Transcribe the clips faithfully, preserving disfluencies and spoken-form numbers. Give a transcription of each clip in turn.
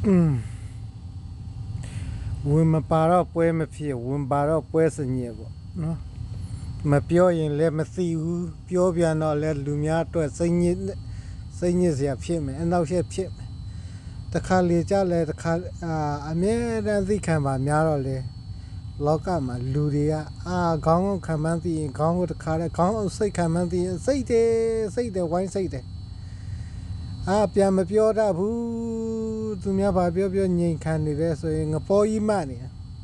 嗯，我们把到ပွဲမဖြစ်ဝင်ပါတော့ပွဲစညစ်ပေါ့နော်မပြောရင်လည်းမသိဘူးပြောပြန်တော့လည်းလူများအတွက်စိတ်ညစ်စိတ်ညစ်စရာဖြစ်မယ်အနောက်ရှက်ဖြစ်မယ်တခါလေကြလဲတခါအာအမြဲတမ်းသိခံပါများတော့လေလောကမှာလူတွေကအာခေါင်းကိုခံမှန်းသိရင်ခေါင်းကိုတခါလဲခေါင်းအောင်စိတ်ခံမှန်းသိရင်စိတ်တယ်စိတ်တယ်ဝိုင်းစိတ်တယ်အာပြန်မပြောတတ်ဘူးသူများဘာပြောပြောငြိမ်ခံနေလဲဆိုရင်ငပေါ်ကြီးမှနေ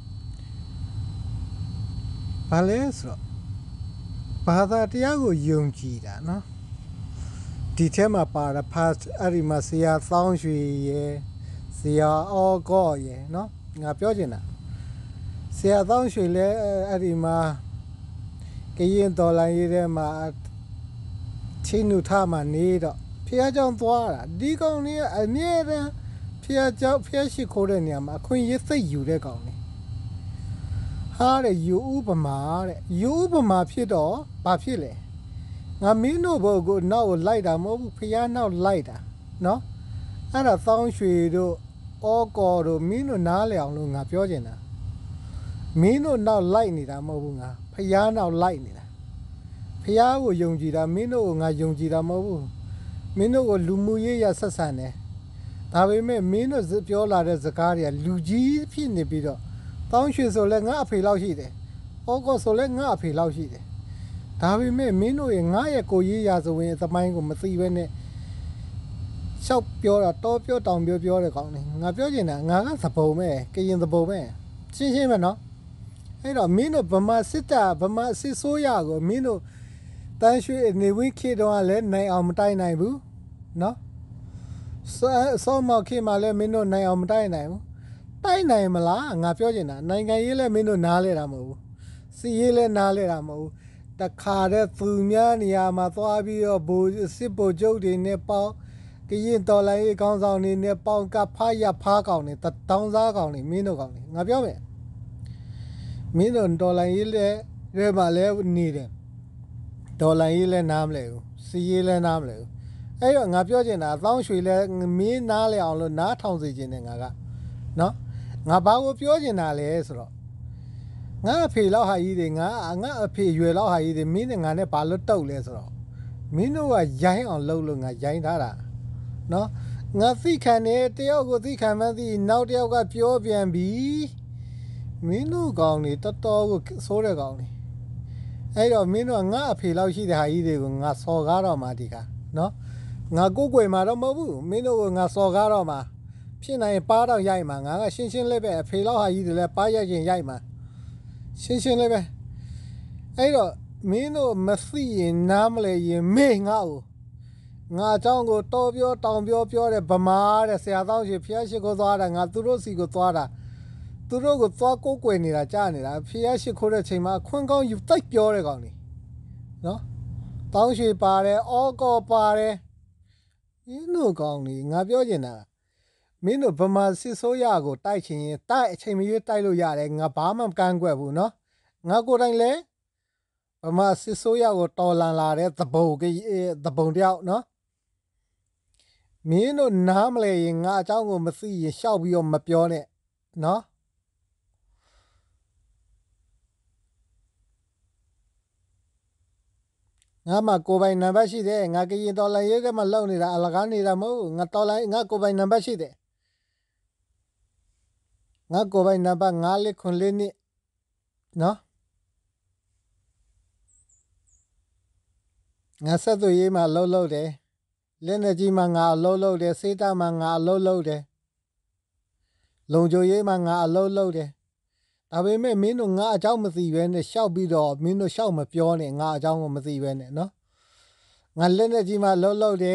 ဘာလဲဆိုတော့ဘာသာတရားကိုယုံကြည်တာနော်ဒီထဲမှာပါတာဖတ်အဲ့ဒီမှာဆရာသောင်းရွှေရယ်ဆရာအောကောရယ်နော်ငါပြောချင်တာဆရာသောင်းရွှေလည်းအဲ့ဒီမှာကရင်တော်လိုင်းရေးထဲမှာချင်းနုထမှာနေတော့ဖះเจ้าသွားတာဒီကောင်လေးကအမြဲတမ်းဖះเจ้าဖះရှိခိုးတဲ့နေရာမှာအခွင့်အရေးစိတ်ယူတဲ့ကောင်လေးဟာတဲ့ယူဥပမာတဲ့ယူဥပမာဖြစ်တော့ဘာဖြစ်လဲငါမင်းတို့ဘုတ်ကိုနောက်ကိုလိုက်တာမဟုတ်ဘူးဖះနောက်လိုက်တာနော်အဲ့ဒါသောင်းရွှေတို့အောကောတို့မင်းတို့နားလည်အောင်လို့ငါပြောချင်တာမင်းတို့နောက်လိုက်နေတာမဟုတ်ဘူးငါဖះနောက်လိုက်နေတာဖះကိုယုံကြည်တာမင်းတို့ကိုငါယုံကြည်တာမဟုတ်ဘူးမင်းတို့ကိုလူမှုရေးရဆက်ဆံတယ်ဒါပေမဲ့မင်းတို့ပြောလာတဲ့စကားတွေကလူကြီးဖြစ်နေပြီးတော့တောင်းရွှေဆိုလဲငါအဖေလောက်ရှိတယ်။အောကောဆိုလဲငါအဖေလောက်ရှိတယ်။ဒါပေမဲ့မင်းတို့ရဲ့ငါရဲ့ကိုရေးရာဆိုရင်သမိုင်းကိုမသိဘဲနဲ့ရှောက်ပြောတာတောပြောတောင်ပြောပြောတဲ့ကောင်းတယ်။ငါပြောချင်တာငါကသဘုံပဲကရင်သဘုံပဲရှင်းရှင်းပဲနော်။အဲ့တော့မင်းတို့ဗမာစစ်တပ်ဗမာစစ်ဆိုးရကိုမင်းတို့တန်းရွှေနေဝင်းခေတော့လည်းနိုင်အောင်မတိုက်နိုင်ဘူးနော်စောမောက်ခေမှလည်းမင်းတို့နိုင်အောင်မတိုက်နိုင်ဘူးတိုက်နိုင်မလားငါပြောချင်တာနိုင်ငံရေးလည်းမင်းတို့နားလဲတာမဟုတ်ဘူးစီရေးလည်းနားလဲတာမဟုတ်ဘူးတခါတည်းသူများနေရာမှာသွားပြီးတော့ဘူစစ်ဘူကျုပ်တွေနဲ့ပေါင်းကရင်တော်လိုင်းရေးကောင်းဆောင်တွေနဲ့ပေါင်းကဖားရဖားကောင်တွေတောင်းစားကောင်တွေမင်းတို့ကောင်တွေငါပြောမယ်မင်းတို့တော်လိုင်းရေးလည်းရဲမှာလည်းနေတယ်ဒေါ်လာရေးလည်းနားမလဲဘူးစီရေးလည်းနားမလဲဘူးအဲ့တော့ငါပြောချင်တာအသောင်းရွှေလည်းမင်းနားလဲအောင်လို့နားထောင်စေချင်တယ်ငါကနော်ငါဘာကိုပြောချင်တာလဲဆိုတော့ငါအဖေလောက်ဟာကြီးတွေငါငါအဖေရွယ်လောက်ဟာကြီးတွေမင်းနဲ့ငါနဲ့ဘာလို့တုတ်လဲဆိုတော့မင်းတို့ကရိုင်းအောင်လုပ်လို့ငါရိုင်းထားတာနော်ငါသိခံတယ်တယောက်ကိုသိခံမှန်းသိနောက်တယောက်ကပြောပြန်ပြီမင်းတို့ကောင်တွေတော်တော်ကိုဆိုးတဲ့ကောင်တွေအဲ့တော့မင်းတို့ကငါအဖေလောက်ရှိတဲ့ဟာကြီးတွေကိုငါစော်ကားတော့မှာဒီကနော်ငါကိုယ်ကွယ်မှာတော့မဟုတ်ဘူးမင်းတို့ကငါစော်ကားတော့မှာဖြစ်နိုင်ပါတော့ရိုက်မှာငါကရှင်းရှင်းလေးပဲအဖေလောက်ဟာကြီးတွေလည်းပါရိုက်ရင်ရိုက်မှာရှင်းရှင်းလေးပဲအဲ့တော့မင်းတို့မသိရင်နားမလဲရင်မေ့ငါ့ကိုငါအเจ้าကိုတော်ပြောတောင်ပြောပြောတဲ့ဗမာတဲ့ဆရာတောင်းရှိဖျက်ရှိကိုသွားတာငါသူတို့စီကိုသွားတာသူတို့ကိုသွားကိုးကွယ်နေတာကြားနေတာဖျက်ရှိခိုးတဲ့ချိန်မှာခွန်းကောင်းယူတိုက်ပြောတဲ့ကောင်တွေနော်တောင်းရှိပါတယ်အောကောပါတယ်မင်းတို့ကောင်တွေငါပြောချင်တာမင်းတို့ဗမာစစ်ဆိုးရကိုတိုက်ချင်ရင်တိုက်အချိန်မရွေးတိုက်လို့ရတယ်ငါဘာမှမကန့်ကွက်ဘူးနော်ငါကိုယ်တိုင်လည်းဗမာစစ်ဆိုးရကိုတော်လန်လာတဲ့သဘုံကသဘုံတယောက်နော်မင်းတို့နားမလဲရင်ငါအเจ้าကိုမသိရင်ရှောက်ပြီးတော့မပြောနဲ့နော်ငါမှကိုပိုင်နံပါတ်ရှိတယ်ငါကရင်တော်လိုင်းရေးထဲမှာလောက်နေတာအလကားနေတာမဟုတ်ငါတော်လိုင်းငါကိုပိုင်နံပါတ်ရှိတယ်ငါကိုပိုင်နံပါတ်ငါးလေးခွန်လေးနှစ်နော်ငါဆက်သွယ်ရေးမှာလှုပ်လှုပ်တယ်လက်နေကြီးမှာငါအလှုပ်လှုပ်တယ်စေးတာမှာငါအလှုပ်လှုပ်တယ်လုံချိုရေးမှာငါအလှုပ်လှုပ်တယ်ဒါပေမဲ့မင်းတို့ငါအเจ้าမသိပဲနဲ့ရှောက်ပြီးတော့မင်းတို့ရှောက်မပြောနဲ့ငါအเจ้าကိုမသိပဲနဲ့နော်ငါလက်နေကြီးမှာလှုပ်လှုပ်တယ်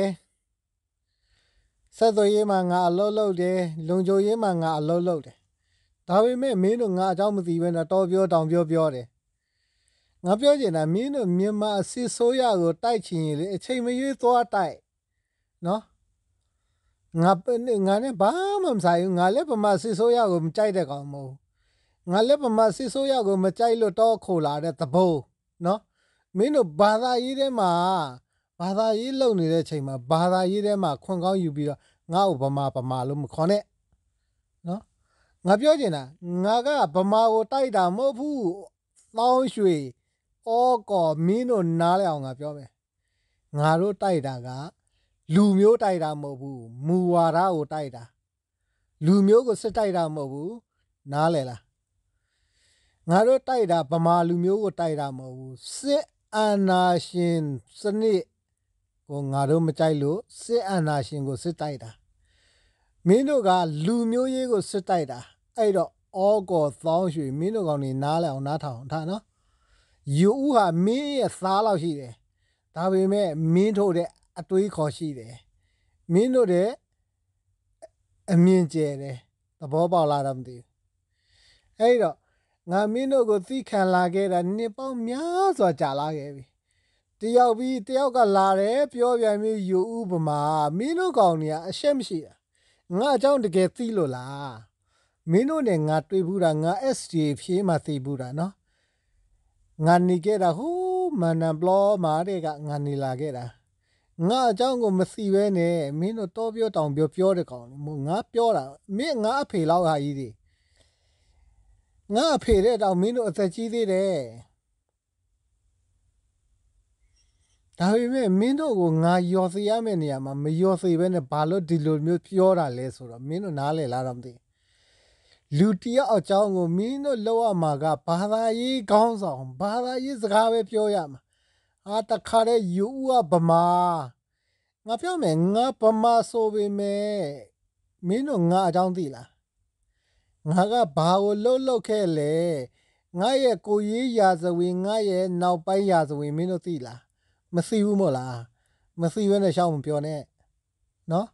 ဆက်သွယ်ရေးမှာငါအလှုပ်လှုပ်တယ်လုံချိုရေးမှာငါအလှုပ်လှုပ်တယ်ဒါပေမဲ့မင်းတို့ငါအเจ้าမသိပဲနဲ့တော်ပြောတောင်ပြောပြောတယ်ငါပြောချင်တာမင်းတို့မြန်မာအစစ်ဆိုးရကိုတိုက်ချင်ရင်လေအချိန်မရွေးသွားတိုက်နော်ငါငါနဲ့ဘာမှမဆိုင်ဘူးငါလည်းဗမာစစ်ဆိုးရကိုမကြိုက်တဲ့ကောင်မဟုတ်ငါလည်းဗမာစစ်ဆိုးရကိုမကြိုက်လို့တော့ခိုလာတဲ့သဘောနော်မင်းတို့ဘာသာရေးထဲမှာဘာသာရေးလုံနေတဲ့ချိန်မှာဘာသာရေးထဲမှာခွန်ကောင်းယူပြီးတော့ငါ့ကိုဗမာဗမာလို့မခေါ်နဲ့ငါပြောချင်တာငါကဗမာကိုတိုက်တာမဟုတ်ဘူးသောင်းရွှေဩကောမင်းတို့နားလဲအောင်ငါပြောမယ်ငါတို့တိုက်တာကလူမျိုးတိုက်တာမဟုတ်ဘူးမူဝါဒကိုတိုက်တာလူမျိုးကိုစစ်တိုက်တာမဟုတ်ဘူးနားလဲလားငါတို့တိုက်တာဗမာလူမျိုးကိုတိုက်တာမဟုတ်ဘူးစစ်အာဏာရှင်စနစ်ကိုငါတို့မကြိုက်လို့စစ်အာဏာရှင်ကိုစစ်တိုက်တာမင်းတို့ကလူမျိုးရေးကိုစစ်တိုက်တာအဲ့တော့ဩကောသောင်းရွှေမင်းတို့ကောင်နေနားလဲအောင်နားထောင်ထားနော်ယူဦးဟာမင်းရဲ့သားလောက်ရှိတယ်ဒါပေမဲ့မင်းတို့တဲ့အတွေးခေါ်ရှိတယ်မင်းတို့တဲ့အမြင်ကျဲတယ်သဘောပေါက်လာတော့မသိဘူးအဲ့တော့ငါမင်းတို့ကိုသိခံလာခဲ့တာနှစ်ပေါင်းများစွာကြာလာခဲ့ပြီတယောက်ပြီးတယောက်ကလာတယ်ပြောပြန်ပြီးယူဦးပမာမင်းတို့ကောင်နေအရှက်မရှိတာငါအကြောင်းတကယ်သိလို့လားမင်းတို့နဲ့ငါတွေ့ဘူးတာငါ เอส ดี ဖြေးမှသိဘူးတာနော်ငါနေခဲ့တာဟိုးမန်နံဘလောမှာတဲ့ကငါနေလာခဲ့တာငါအကြောင်းကိုမသိပဲနဲ့မင်းတို့တော့ပြောတောင်ပြောပြောတဲ့ကောင်မို့ငါပြောတာမင်းငါအဖေလောက်ဟာကြီးဒီငါအဖေတဲ့တောင်မင်းတို့အသက်ကြီးသေးတယ်ဒါပေမဲ့မင်းတို့ကိုငါယော်စေရမယ့်နေရာမှာမယော်စေပဲနဲ့ဘာလို့ဒီလိုမျိုးပြောတာလဲဆိုတော့မင်းတို့နားလဲလားတော့မသိလူတယောက်အကြောင်းကိုမင်းတို့လောက်ရမှာကဘာသာရေးခေါင်းဆောင်ဘာသာရေးစကားပဲပြောရမှာအာတခါတဲ့ယူဦးကဗမာငါပြောမယ်ငါဗမာဆိုပေမဲ့မင်းတို့ငါအကြောင်းသိလားငါကဘာကိုလှုပ်လှုပ်ခဲ့လဲငါရဲ့ကိုရေးရာဇဝင်ငါရဲ့နောက်ပိုင်းရာဇဝင်မင်းတို့သိလားမသိဘူးမို့လားမသိဘဲနဲ့ရှောင်းမပြောနဲ့နော်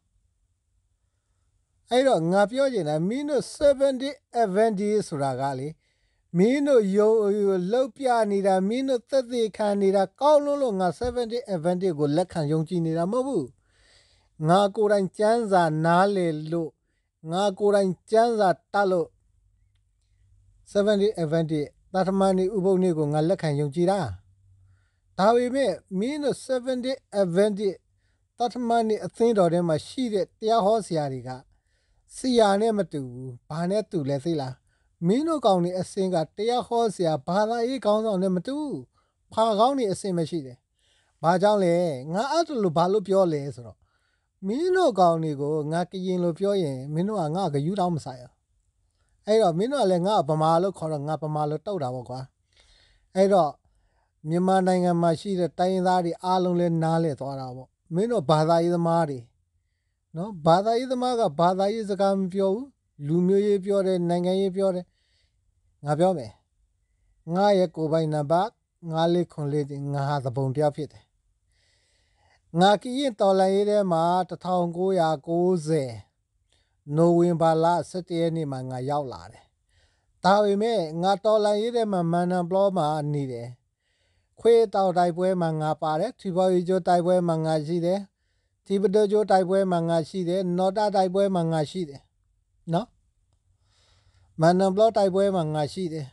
အဲ့တော့ငါပြောချင်တာမင်းတို့seventy Adventistဆိုတာကလေမင်းတို့ယုံလှုပ်ပြနေတာမင်းတို့သက်သေခံနေတာကောင်းလို့လို့ငါseventy Adventistကိုလက်ခံယုံကြည်နေတာမဟုတ်ဘူးငါကိုယ်တိုင်စံစာနားလေလို့ငါကိုယ်တိုင်စံစာတတ်လို့seventy Adventistသတ္တမဏိဥပုပ်နေ့ကိုငါလက်ခံယုံကြည်တာဒါပေမဲ့မင်းတို့seventy Adventistသတ္တမဏိအသင်းတော်ထဲမှာရှိတဲ့တရားဟောဆရာတွေကဆရာနဲ့မတူဘူးဘာနဲ့တူလဲသိလားမင်းတို့ကောင်နေအစင်ကတရားဟောဆရာဘာသာရေးကောင်းဆောင်နဲ့မတူဖာကောင်းနေအစင်မရှိတယ်ဘာကြောင့်လဲငါအဲ့လိုဘာလို့ပြောလဲဆိုတော့မင်းတို့ကောင်တွေကိုငါကရင်လို့ပြောရင်မင်းတို့ကငါကယူတောင်းမဆိုင်ရအဲ့တော့မင်းတို့ကလည်းငါဗမာလို့ခေါ်တော့ငါဗမာလို့တောက်တာပေါ့ကွာအဲ့တော့မြန်မာနိုင်ငံမှာရှိတဲ့တိုင်းရင်းသားတွေအားလုံးလည်းနားလည်သွားတာပေါ့မင်းတို့ဘာသာရေးသမားတွေနော်ဘာသာရေးသမားကဘာသာရေးစကားမပြောဘူးလူမျိုးရေးပြောတယ်နိုင်ငံရေးပြောတယ်ငါပြောမယ်ငါရဲ့ကိုယ်ပိုင်နံပါတ်ငါလေးခွန်လေးငါဟာသဘုံတယောက်ဖြစ်တယ်ငါကရင်တော်လိုင်းရေးထဲမှာnineteen ninetyနိုဝင်ဘာလsevenရက်နေ့မှာငါရောက်လာတယ်ဒါပေမဲ့ငါတော်လိုင်းရေးထဲမှာမန်နံဘလောမှာနေတယ်ခွေးတောက်တိုက်ပွဲမှာငါပါတယ်ထီပေါ်ရီကျိုးတိုက်ပွဲမှာငါရှိတယ်ဒီပတိုကျိုးတိုက်ပွဲမှာငါရှိတယ်နော်တာတိုက်ပွဲမှာငါရှိတယ်နော်မန်နံဘလောတိုက်ပွဲမှာငါရှိတယ်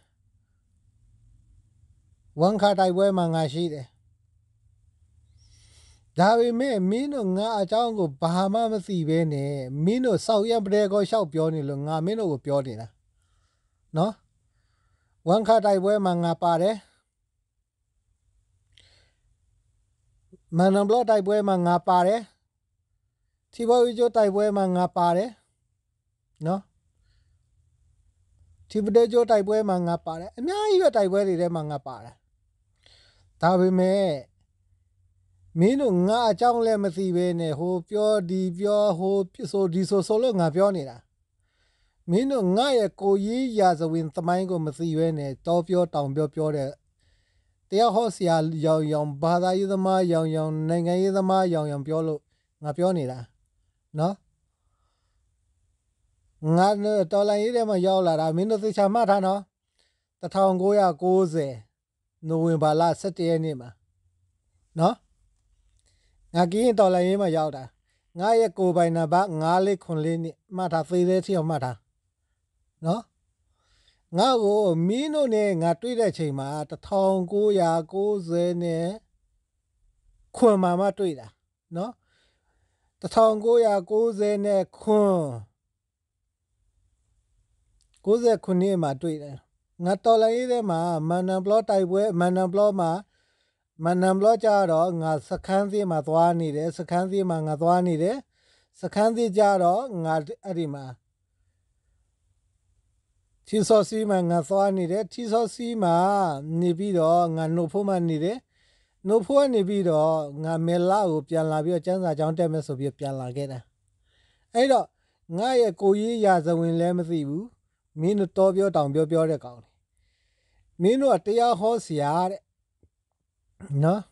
ဝန်ခါတိုက်ပွဲမှာငါရှိတယ်ဒါပေမဲ့မင်းတို့ငါအကြောင်းကိုဘာမှမသိပဲနဲ့မင်းတို့စောက်ရပတဲ့ကိုရှောက်ပြောနေလို့ငါမင်းတို့ကိုပြောနေတာနော်ဝန်ခါတိုက်ပွဲမှာငါပါတယ်မန်နံဘလောတိုက်ပွဲမှာငါပါတယ်ထီပေါ်ရီကျိုးတိုက်ပွဲမှာငါပါတယ်နော်ထီပတိုကျိုးတိုက်ပွဲမှာငါပါတယ်အများကြီးပဲတိုက်ပွဲတွေထဲမှာငါပါတယ်ဒါပေမဲ့မင်းတို့ငါအကြောင်းလည်းမသိပဲနဲ့ဟိုပြောဒီပြောဟိုဆိုဒီဆိုဆိုလို့ငါပြောနေတာမင်းတို့ငါရဲ့ကိုရေးရာဇဝင်သမိုင်းကိုမသိပဲနဲ့တောပြောတောင်ပြောပြောတဲ့တရားဟောဆရာရောင်ရောင်ဘာသာရေးသမားရောင်ရောင်နိုင်ငံရေးသမားရောင်ရောင်ပြောလို့ငါပြောနေတာနော်ငါတော်လိုင်းရေးထဲမှာရောက်လာတာမင်းတို့သိချာမှတ်ထားနော်nineteen ninetyနိုဝင်ဘာလsevenရက်နေ့မှာနော်ငါကင်းတော်လိုင်းရေးမှာရောက်တာငါရဲ့ကိုယ်ပိုင်နံပါတ်five four four fourနှစ်မှတ်ထားသေးသေးထိအောင်မှတ်ထားနော်ငါ့ကိုမင်းတို့နဲ့ငါတွေ့တဲ့ချိန်မှာnineteen ninetyနဲ့ခွန်မှာမှတွေ့တာနော်nineteen ninetyနဲ့ခွန်ကိုးဆယ်ခုနှစ်မှာတွေ့တယ်ငါတော်လိုင်းရေးထဲမှာမန်နန်ဘလော့တိုက်ပွဲမန်နန်ဘလော့မှာမန်နန်ဘလော့ကြတော့ငါစခန်းသေးမှာသွားနေတယ်စခန်းသေးမှာငါသွားနေတယ်စခန်းသေးကြတော့ငါအဲ့ဒီမှာထီဆော့စီမှာငါသွားနေတယ်ထီဆော့စီမှာနေပြီးတော့ငါနိုဖိုးမှာနေတယ်နိုဖိုးကနေပြီးတော့ငါမဲလာကိုပြန်လာပြီးတော့ကျန်းစာကြောင်းတက်မယ်ဆိုပြီးပြန်လာခဲ့တာအဲ့တော့ငါရဲ့ကိုကြီးရာဇဝင်လည်းမသိဘူးမင်းတို့တော်ပြောတောင်ပြောပြောတဲ့ကောင်မင်းတို့ကတရားဟောဆရာတဲ့နော်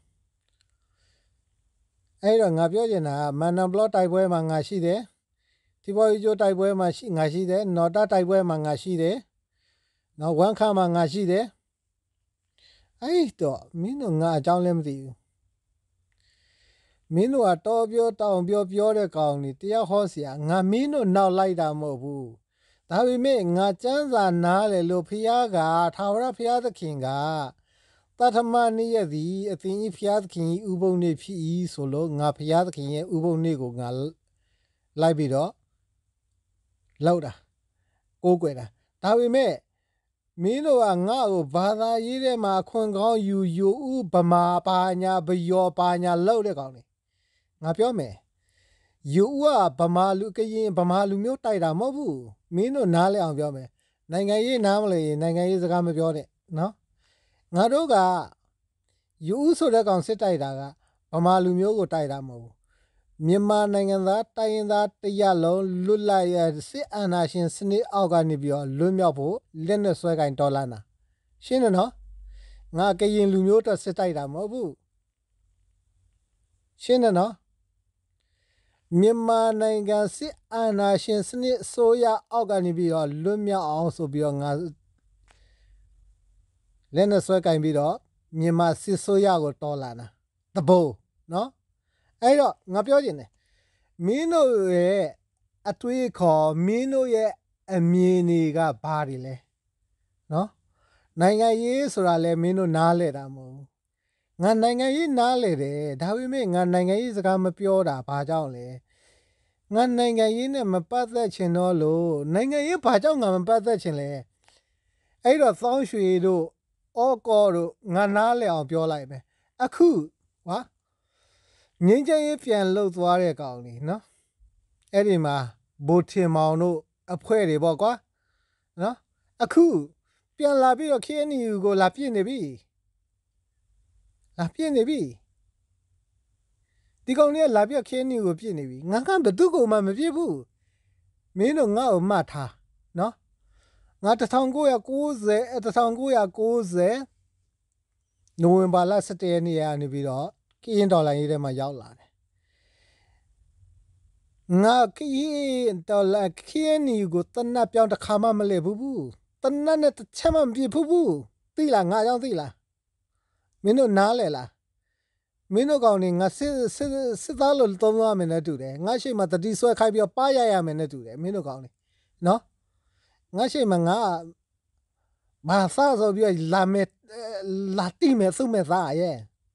အဲ့တော့ငါပြောချင်တာကမန်နန်ဘလော့တိုက်ပွဲမှာငါရှိတယ်ဒီပေါ်ကြီးကျိုးတိုက်ပွဲမှာရှိငါရှိတယ်နော်တာတိုက်ပွဲမှာငါရှိတယ်နော်ဝမ်ခါမှာငါရှိတယ်အဲ့တော့မင်းတို့ငါအကြောင်းလည်းမသိဘူးမင်းတို့ကတော်ပြောတောင်ပြောပြောတဲ့ကောင်นี่တရားဟောဆရာငါမင်းတို့နောက်လိုက်တာမဟုတ်ဘူးဒါပေမဲ့ငါစံစာနားလေလို့ဖျားကထာဝရဘုရားသခင်ကတထမနေ့ရက်သည်အသင်ဤဘုရားသခင်ဤဥပုံနေ့ဖြစ်၏ဆိုလို့ငါဘုရားသခင်ရဲ့ဥပုံနေ့ကိုငါလိုက်ပြီးတော့လောက်တာကိုးကွယ်တာဒါပေမဲ့မင်းတို့ကငါ့ကိုဘာသာရေးထဲမှာခွန်ကောင်းယူယူဥပမာပါညာဘယောပါညာလောက်တဲ့ကောင်လေငါပြောမယ်ယူဥကဗမာလူကရင်ဗမာလူမျိုးတိုက်တာမဟုတ်ဘူးမင်းတို့နားလဲအောင်ပြောမယ်နိုင်ငံရေးနားမလဲနိုင်ငံရေးစကားမပြောနဲ့နော်ငါတို့ကယူဥဆိုတဲ့ကောင်စစ်တိုက်တာကဗမာလူမျိုးကိုတိုက်တာမဟုတ်ဘူးမြန်မာနိုင်ငံသားတိုင်းရင်းသားတရလုံးလွတ်လပ်ရစစ်အာဏာရှင်စနစ်အောက်ကနေပြီးတော့လွတ်မြောက်ဖို့လက်နဲ့ဆွဲကင်တော်လာတာရှင်းတယ်နော်ငါကရင်လူမျိုးတော့စစ်တိုက်တာမဟုတ်ဘူးရှင်းတယ်နော်မြန်မာနိုင်ငံစစ်အာဏာရှင်စနစ်ဆိုရအောက်ကနေပြီးတော့လွတ်မြောက်အောင်ဆိုပြီးတော့ငါလက်နဲ့ဆွဲကင်ပြီးတော့မြန်မာစစ်ဆိုရကိုတော်လာတာတဘိုးနော်အဲ့တော့ငါပြောချင်တယ်မင်းတို့ရဲ့အတွေးခေါ်မင်းတို့ရဲ့အမြင်တွေကဘာတွေလဲနော်နိုင်ငံရေးဆိုတာလဲမင်းတို့နားလဲတာမဟုတ်ဘူးငါနိုင်ငံရေးနားလဲတယ်ဒါပေမဲ့ငါနိုင်ငံရေးစကားမပြောတာဘာကြောင့်လဲငါနိုင်ငံရေးနဲ့မပတ်သက်ချင်တော့လို့နိုင်ငံရေးဘာကြောင့်ငါမပတ်သက်ချင်လဲအဲ့တော့သောင်းရွှေတို့အော်ကောတို့ငါနားလဲအောင်ပြောလိုက်မယ်အခုဟာငင်းချင်ရေးပြန်လှုပ်သွားတဲ့ကောင်လေးနော်အဲ့ဒီမှာဘိုထင်မောင်တို့အဖွဲ့တွေပေါ့ကွာနော်အခုပြန်လာပြီးတော့ K N U ကိုလာပြည့်နေပြီလာပြည့်နေပြီဒီကောင်လေးကလာပြီးတော့ K N U ကိုပြည့်နေပြီငါကဘယ်သူ့ကိုမှမပြည့်ဘူးမင်းတို့ငါ့ကိုမှတ်ထားနော်ငါတစ်ထောင်ကိုးရာကိုးဆယ်အဲတစ်ထောင်ကိုးရာကိုးဆယ်နိုဝင်ဘာလဆယ့်တစ်ရက်နေ့ကနေပြီးတော့ကရင်ဒေါ်လာရေးထဲမှာရောက်လာတယ်ငါကရင်ဒေါ်လာ K N U ကိုတနတ်ပြောင်းတစ်ခါမှမလဲဘူးဘူးတနတ်နဲ့တစ်ချက်မှမပြည့်ဘူးဘူးသိလားငါကြောင့်သိလားမင်းတို့နားလဲလားမင်းတို့ကောင်နေငါစစ်စစ်စစ်သားလို့သုံးရမယ်နဲ့တူတယ်ငါရှိမှတတိဆွဲခိုင်းပြီးတော့ပါရရမယ်နဲ့တူတယ်မင်းတို့ကောင်နေနော်ငါရှိမှငါဘာသာဆိုပြီးလာမယ်လာတိမယ်စုမယ်သားရဲ့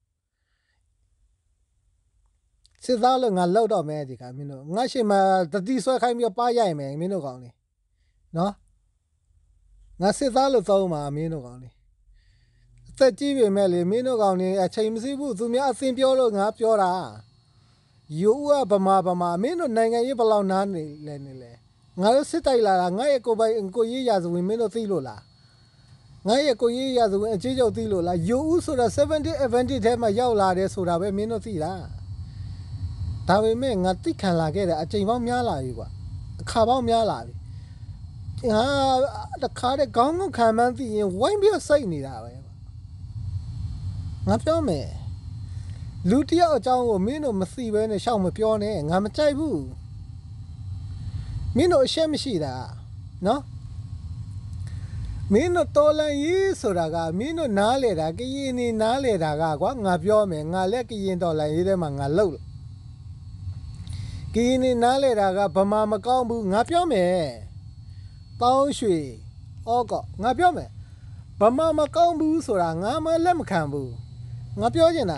စစ်သားလို့ငါလောက်တော့မယ်ဒီကမင်းတို့ငါရှိမှတတိဆွဲခိုင်းပြီးတော့ပါရရမယ်မင်းတို့ကောင်နေနော်ငါစစ်သားလို့သုံးမှာမင်းတို့ကောင်နေအသက်ကြီးပေမဲ့လေမင်းတို့ကောင်နေအချိန်မရှိဘူးသူများအသင်ပြောလို့ငါပြောတာယူကဗမာဗမာမင်းတို့နိုင်ငံရေးဘယ်လောက်နားနေလဲနေလဲငါတို့စစ်တိုက်လာတာငါရဲ့ကိုပိုင်ကိုရေးရာဇဝင်မင်းတို့သိလို့လားငါရဲ့ကိုရေးရာဇဝင်အကြီးကျုပ်သိလို့လားယူဦးဆိုတာseventy advantage ထဲမှာရောက်လာတယ်ဆိုတာပဲမင်းတို့သိလားဒါပေမဲ့ငါသိခံလာခဲ့တဲ့အချိန်ပေါင်းများလာပြီကွာအခါပေါင်းများလာပြီငါတခါတည်းခေါင်းခံမှန်းသိရင်ဝိုင်းပြီးစိတ်နေတာပဲငါပြောမယ်လူတယောက်အကြောင်းကိုမင်းတို့မသိဘဲနဲ့ရှောက်မပြောနဲ့ငါမကြိုက်ဘူးမင်းတို့အရှက်မရှိတာနော်မင်းတို့တော်လန်ရေးဆိုတာကမင်းတို့နားလေတာကရင်နေနားလေတာကကွာငါပြောမယ်ငါလက်ကရင်တော်လန်ရေးထဲမှာငါလှုပ်ကရင်နေနားလေတာကဗမာမကောင်းဘူးငါပြောမယ်တောင်းရွှေအော်ကောငါပြောမယ်ဗမာမကောင်းဘူးဆိုတာငါမလက်မခံဘူးငါပြောချင်တာ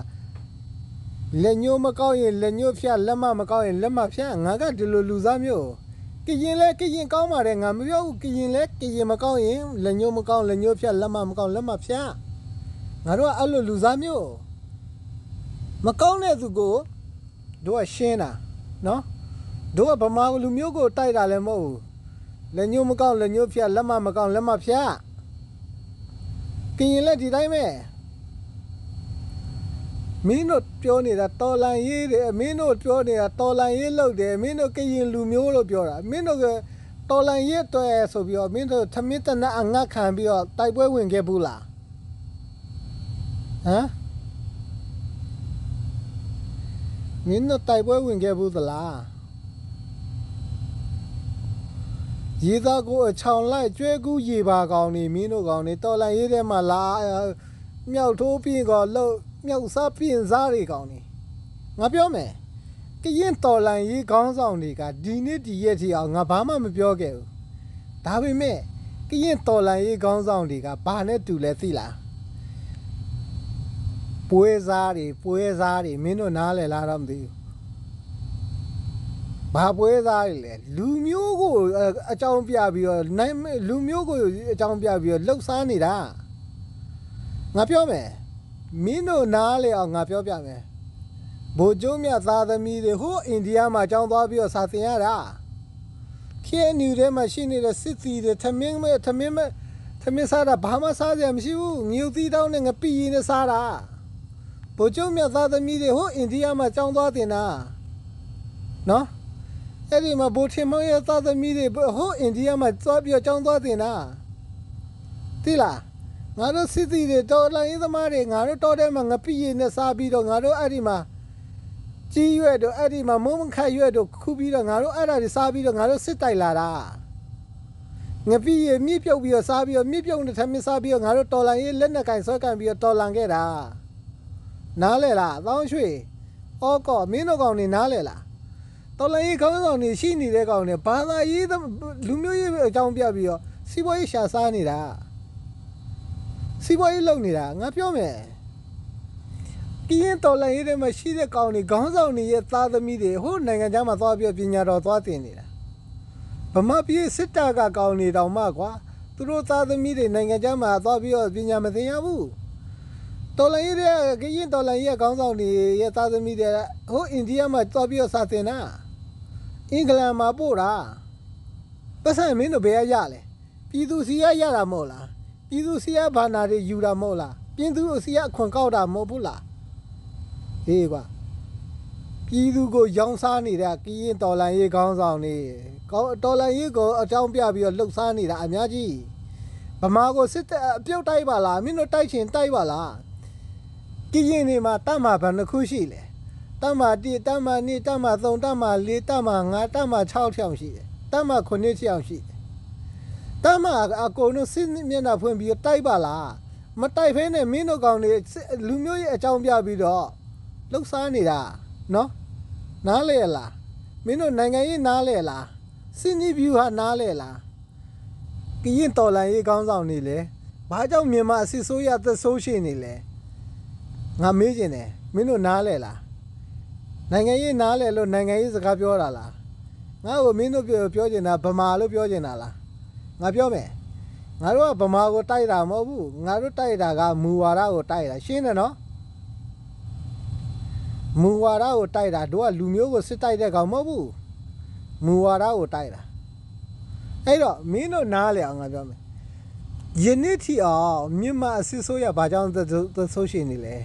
လက်ညှိုးမကောင်းရင်လက်ညှိုးဖြတ်လက်မမကောင်းရင်လက်မဖြတ်ငါကဒီလိုလူစားမျိုးကရင်လဲကရင်ကောင်းပါတယ်ငါမပြောဘူးကရင်လဲကရင်မကောင်းရင်လက်ညှိုးမကောင်းလက်ညှိုးဖြတ်လက်မမကောင်းလက်မဖြတ်ငါတို့ကအဲ့လိုလူစားမျိုးမကောင်းတဲ့သူကိုတို့ကရှင်းတာနော်တို့ကဗမာလူမျိုးကိုတိုက်တာလည်းမဟုတ်ဘူးလက်ညှိုးမကောင်းလက်ညှိုးဖြတ်လက်မမကောင်းလက်မဖြတ်ကရင်လဲဒီတိုင်းပဲမင်းတို့ပြောနေတာတော်လန်ရေးတယ်မင်းတို့ပြောနေတာတော်လန်ရေးလုပ်တယ်မင်းတို့ကရင်လူမျိုးလို့ပြောတာမင်းတို့ကတော်လန်ရေးတွေ့ဆိုပြီးတော့မင်းတို့သမင်းတနအငတ်ခံပြီးတော့တိုက်ပွဲဝင်ခဲ့ဘူးလားဟမ်မင်းတို့တိုက်ပွဲဝင်ခဲ့ဘူးသလားရေသားကိုအချောင်လိုက်ကျွဲကူးရေပါကောင်းနေမင်းတို့ကောင်းနေတော်လန်ရေးထဲမှာလာမြောက်ထိုးပြီးတော့လှုပ်မြောက်စားပြင်စားတွေကောင်းနေငါပြောမယ်ကရင်တော်လန်ရေးခေါင်းဆောင်တွေကဒီနေ့ဒီရက်ထိအောင်ငါဘာမှမပြောခဲ့ဘူးဒါပေမဲ့ကရင်တော်လန်ရေးခေါင်းဆောင်တွေကဘာနဲ့တူလဲသိလားပွဲစားတွေပွဲစားတွေမင်းတို့နားလည်လားတော့မသိဘူးဘာပွဲစားတွေလဲလူမျိုးကိုအကြောင်းပြပြီးတော့နိုင်လူမျိုးကိုအကြောင်းပြပြီးတော့လှုပ်ရှားနေတာငါပြောမယ်မင်းတို့နားလေအောင်ငါပြောပြမယ်ဗိုလ်ချုပ်မြတ်သားသမီးတွေဟိုအိန္ဒိယမှာကြောင်းသွားပြီးတော့စာသင်ရတာခေနူထဲမှာရှိနေတဲ့စစ်တီတွေသမင်းမဲသမင်းမဲသမင်းစားတာဘာမှစားစရာမရှိဘူးငြုပ်သီးတောင်းနဲ့ငပိရင်နဲ့စားတာဗိုလ်ချုပ်မြတ်သားသမီးတွေဟိုအိန္ဒိယမှာကြောင်းသွားတင်တာနော်အဲ့ဒီမှာဗိုလ်ထင်မောင်ရဲ့သားသမီးတွေဟိုအိန္ဒိယမှာသွားပြီးတော့ကြောင်းသွားတင်တာသိလားငါတို့စစ်တီတွေတော်လိုင်းသမားတွေငါတို့တော်ထဲမှာငပိရည်နဲ့စားပြီးတော့ငါတို့အဲ့ဒီမှာကြီးရွက်တို့အဲ့ဒီမှာမုံမခတ်ရွက်တို့ခုပြီးတော့ငါတို့အဲ့ဒါတွေစားပြီးတော့ငါတို့စစ်တိုက်လာတာငပိရည်မြစ်ပြုတ်ပြီးတော့စားပြီးတော့မြစ်ပြုတ်နဲ့ထမင်းစားပြီးတော့ငါတို့တော်လိုင်းရေးလက်နဲ့ကင်ဆွဲကန်ပြီးတော့တော်လန်ခဲ့တာနားလေလားသောင်းရွှေဩကောမင်းတို့ကောင်နေနားလေလားတော်လိုင်းရေးခေါင်းဆောင်နေရှိနေတဲ့ကောင်နေဘာသာရေးလူမျိုးရေးအကြောင်းပြပြီးတော့စီးပွားရေးရှာစားနေတာစီးပွားရေးလုပ်နေတာငါပြောမယ်ကရင်တော်လိုင်းရေးထဲမှာရှိတဲ့ကောင်တွေခေါင်းဆောင်တွေရဲ့သားသမီးတွေဟိုနိုင်ငံခြားမှာသွားပြီးပညာတော်သွားတင်နေတာဗမာပြည်စစ်တပ်ကကောင်နေတောင်မှကွာသူတို့သားသမီးတွေနိုင်ငံခြားမှာသွားပြီးတော့ပညာမသင်ရဘူးတော်လိုင်းရေးတဲ့ကရင်တော်လိုင်းရေးခေါင်းဆောင်တွေရဲ့သားသမီးတွေဟိုအိန္ဒိယမှာသွားပြီးတော့စာသင်တာအင်္ဂလန်မှာပို့တာပတ်စံမင်းတို့ဘယ်ရရလဲပြည်သူစီရရတာမဟုတ်လားပြည်သူစီရဘာနာတွေယူတာမဟုတ်လားပြည်သူစီရအခွန်ကောက်တာမဟုတ်ဘူးလားဟေးကွာပြည်သူကိုရောင်းစားနေတာကရင်တော်လိုင်းရေးခေါင်းဆောင်နေကောတော်လိုင်းရေးကိုအကြောင်းပြပြီးတော့လှုပ်ရှားနေတာအများကြီးဗမာကိုစစ်တပ်အပြုတ်တိုက်ပါလားမင်းတို့တိုက်ချင်တိုက်ပါလားကရင်နေမှာတတ်မှာဘယ်နှခုရှိလဲတတ်မှာတစ်တတ်မှာနှစ်တတ်မှာသုံးတတ်မှာလေးတတ်မှာငါးတတ်မှာခြောက်ထောင်ရှိတယ်တတ်မှာခုနှစ်ထောင်ရှိတယ်တတ်မှာအကုန်လုံးစစ်မျက်နှာဖွင့်ပြီးတိုက်ပါလားမတိုက်ဖဲနဲ့မင်းတို့ကောင်တွေလူမျိုးရဲ့အကြောင်းပြပြီးတော့လှုပ်ရှားနေတာနော်နားလေလားမင်းတို့နိုင်ငံရေးနားလေလားစစ်နီးဗျူဟာနားလေလားကရင်တော်လိုင်းရေးခေါင်းဆောင်နေလေဘာကြောင့်မြန်မာအစစ်ဆိုးရသက်ဆိုးရှိနေလဲငါမေးချင်တယ်မင်းတို့နားလေလားနိုင်ငံရေးနားလေလို့နိုင်ငံရေးစကားပြောတာလားငါ့ကိုမင်းတို့ပြောပြောချင်တာဗမာလို့ပြောချင်တာလားငါပြောမယ်ငါတို့ကဗမာကိုတိုက်တာမဟုတ်ဘူးငါတို့တိုက်တာကမူဝါဒကိုတိုက်တာရှင်းတယ်နော်မူဝါဒကိုတိုက်တာတို့ကလူမျိုးကိုစစ်တိုက်တဲ့ကောင်မဟုတ်ဘူးမူဝါဒကိုတိုက်တာအဲ့တော့မင်းတို့နားလေအောင်ငါပြောမယ်ယနေ့ထိအောင်မြန်မာအစစ်ဆိုးရဘာကြောင့်သဆိုးရှိနေလဲ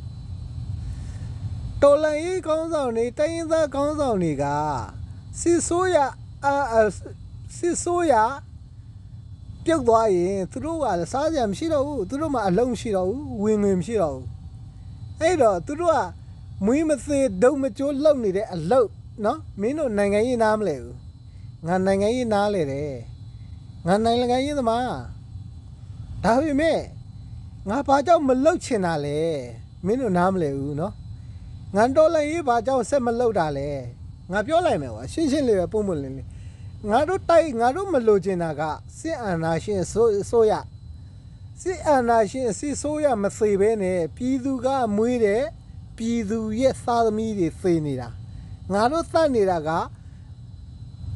တော်လိုင်းရေးခေါင်းဆောင်တွေတိုင်းရင်းသားခေါင်းဆောင်တွေကစစ်ဆိုးရအာစစ်ဆိုးရပြုတ်သွားရင်သူတို့ကစားစရာမရှိတော့ဘူးသူတို့မှအလုံးမရှိတော့ဘူးဝင်ငွေမရှိတော့ဘူးအဲ့တော့သူတို့ကမွေးမသေးဒုံမကျိုးလှုပ်နေတဲ့အလုပ်နော်မင်းတို့နိုင်ငံရေးနားမလဲဘူးငါနိုင်ငံရေးနားလဲတယ်ငါနိုင်ငံရေးသမားဒါပေမဲ့ငါဘာကြောင့်မလှုပ်ချင်တာလဲမင်းတို့နားမလဲဘူးနော်ငါတော်လိုင်းရေးဘာကြောင့်ဆက်မလှုပ်တာလဲငါပြောလိုက်မယ်ကွာရှင်းရှင်းလေးပဲပုံမလင်းလေးငါတို့တိုက်ငါတို့မလိုချင်တာကစစ်အာဏာရှင်ဆိုဆိုရစစ်အာဏာရှင်စစ်ဆိုရမသေးဘဲနဲ့ပြည်သူကမွေးတဲ့ပြည်သူရဲ့သားသမီးတွေသေနေတာငါတို့သတ်နေတာက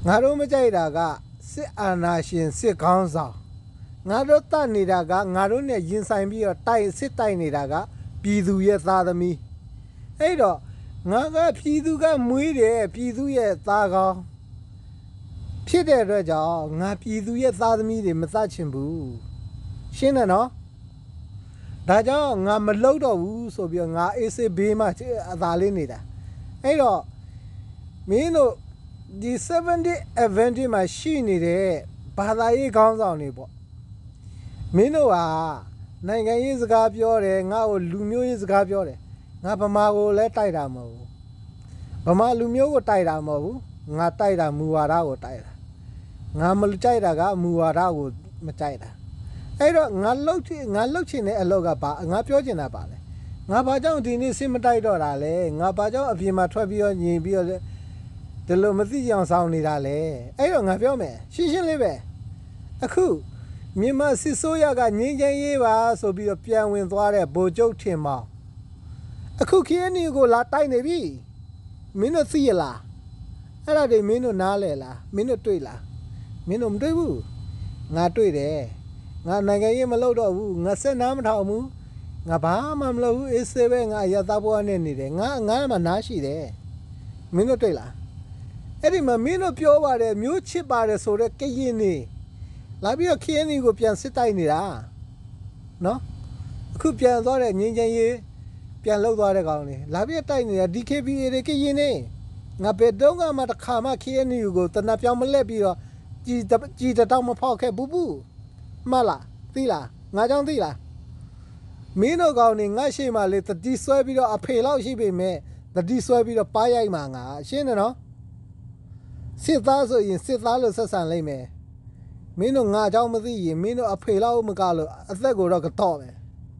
ငါတို့မကြိုက်တာကစစ်အာဏာရှင်စစ်ကောင်းဆောင်ငါတို့တတ်နေတာကငါတို့နဲ့ရင်ဆိုင်ပြီးတော့တိုက်စစ်တိုက်နေတာကပြည်သူရဲ့သားသမီးအဲ့တော့ငါကပြည်သူကမွေးတယ်ပြည်သူရဲ့သားကောင်းဖြစ်တဲ့အတွက်ကြောင့်ငါပြည်သူရဲ့သားသမီးတွေမသတ်ချင်ဘူးရှင်းတယ်နော်ဒါကြောင့်ငါမလုပ်တော့ဘူးဆိုပြီးတော့ငါအေးစေးဘေးမှာအသာလေးနေတာအဲ့တော့မင်းတို့ဒီ seventy advantage မှာရှိနေတဲ့ဘာသာရေးခေါင်းဆောင်တွေပေါ့မင်းတို့ဟာနိုင်ငံရေးစကားပြောတယ်ငါ့ကိုလူမျိုးရေးစကားပြောတယ်ငါဗမာကိုလည်းတိုက်တာမဟုတ်ဘူးဗမာလူမျိုးကိုတိုက်တာမဟုတ်ဘူးငါတိုက်တာမူဝါဒကိုတိုက်တာငါမကြိုက်တာကမူဝါဒကိုမကြိုက်တာအဲ့တော့ငါလှုပ်ချင်ငါလှုပ်ချင်တဲ့အလုပ်ကဘာငါပြောချင်တာပါလေငါဘာကြောင့်ဒီနေ့စစ်မတိုက်တော့တာလဲငါဘာကြောင့်အပြင်မှာထွက်ပြီးတော့ညင်ပြီးတော့ဒီလိုမသိကြအောင်ဆောင်နေတာလဲအဲ့တော့ငါပြောမယ်ရှင်းရှင်းလေးပဲအခုမြန်မာစစ်ဆိုးရကငင်းချမ်းရေးပါဆိုပြီးတော့ပြန်ဝင်သွားတဲ့ဗိုလ်ချုပ်ထင်မောင်အခု K N U ကိုလာတိုက်နေပြီမင်းတို့သိရလားအဲ့ဒါတွေမင်းတို့နားလဲလားမင်းတို့တွေ့လားမင်းတို့မတွေ့ဘူးငါတွေ့တယ်ငါနိုင်ငံရေးမလုပ်တော့ဘူးငါစက်နားမထောင်ဘူးငါဘာမှမလုပ်ဘူးအေးဆေးပဲငါရသဘွားနဲ့နေတယ်ငါငါမှနားရှိတယ်မင်းတို့တွေ့လားအဲ့ဒီမှာမင်းတို့ပြောပါတယ်မျိုးချစ်ပါတယ်ဆိုတော့ကရင်နေလာပြီးတော့ K N U ကိုပြန်စစ်တိုက်နေတာနော်အခုပြန်သွားတဲ့ငင်းချင်းရေးပြန်လှုပ်သွားတဲ့ကောင်လေးလာပြီးတိုက်နေတာ D K B A တွေကရင်နေငါဘယ်တော့မှတစ်ခါမှ K N U ကိုတနပ်ပြောင်းမလဲပြီးတော့ကြည်ကြည်တောင်မဖောက်ခဲ့ဘူးဘူးမှတ်လားသိလားငါကြောင့်သိလားမင်းတို့ကောင်နေငါရှိမှလေတတိဆွဲပြီးတော့အဖေလောက်ရှိပေမဲ့တတိဆွဲပြီးတော့ပါရိုက်မှာငါရှင်းတယ်နော်စစ်သားဆိုရင်စစ်သားလို့ဆက်ဆံလိုက်မယ်မင်းတို့ငါအကြောင်းမသိရင်မင်းတို့အဖေလောက်မကလို့အသက်ကိုတော့ကတော့မယ်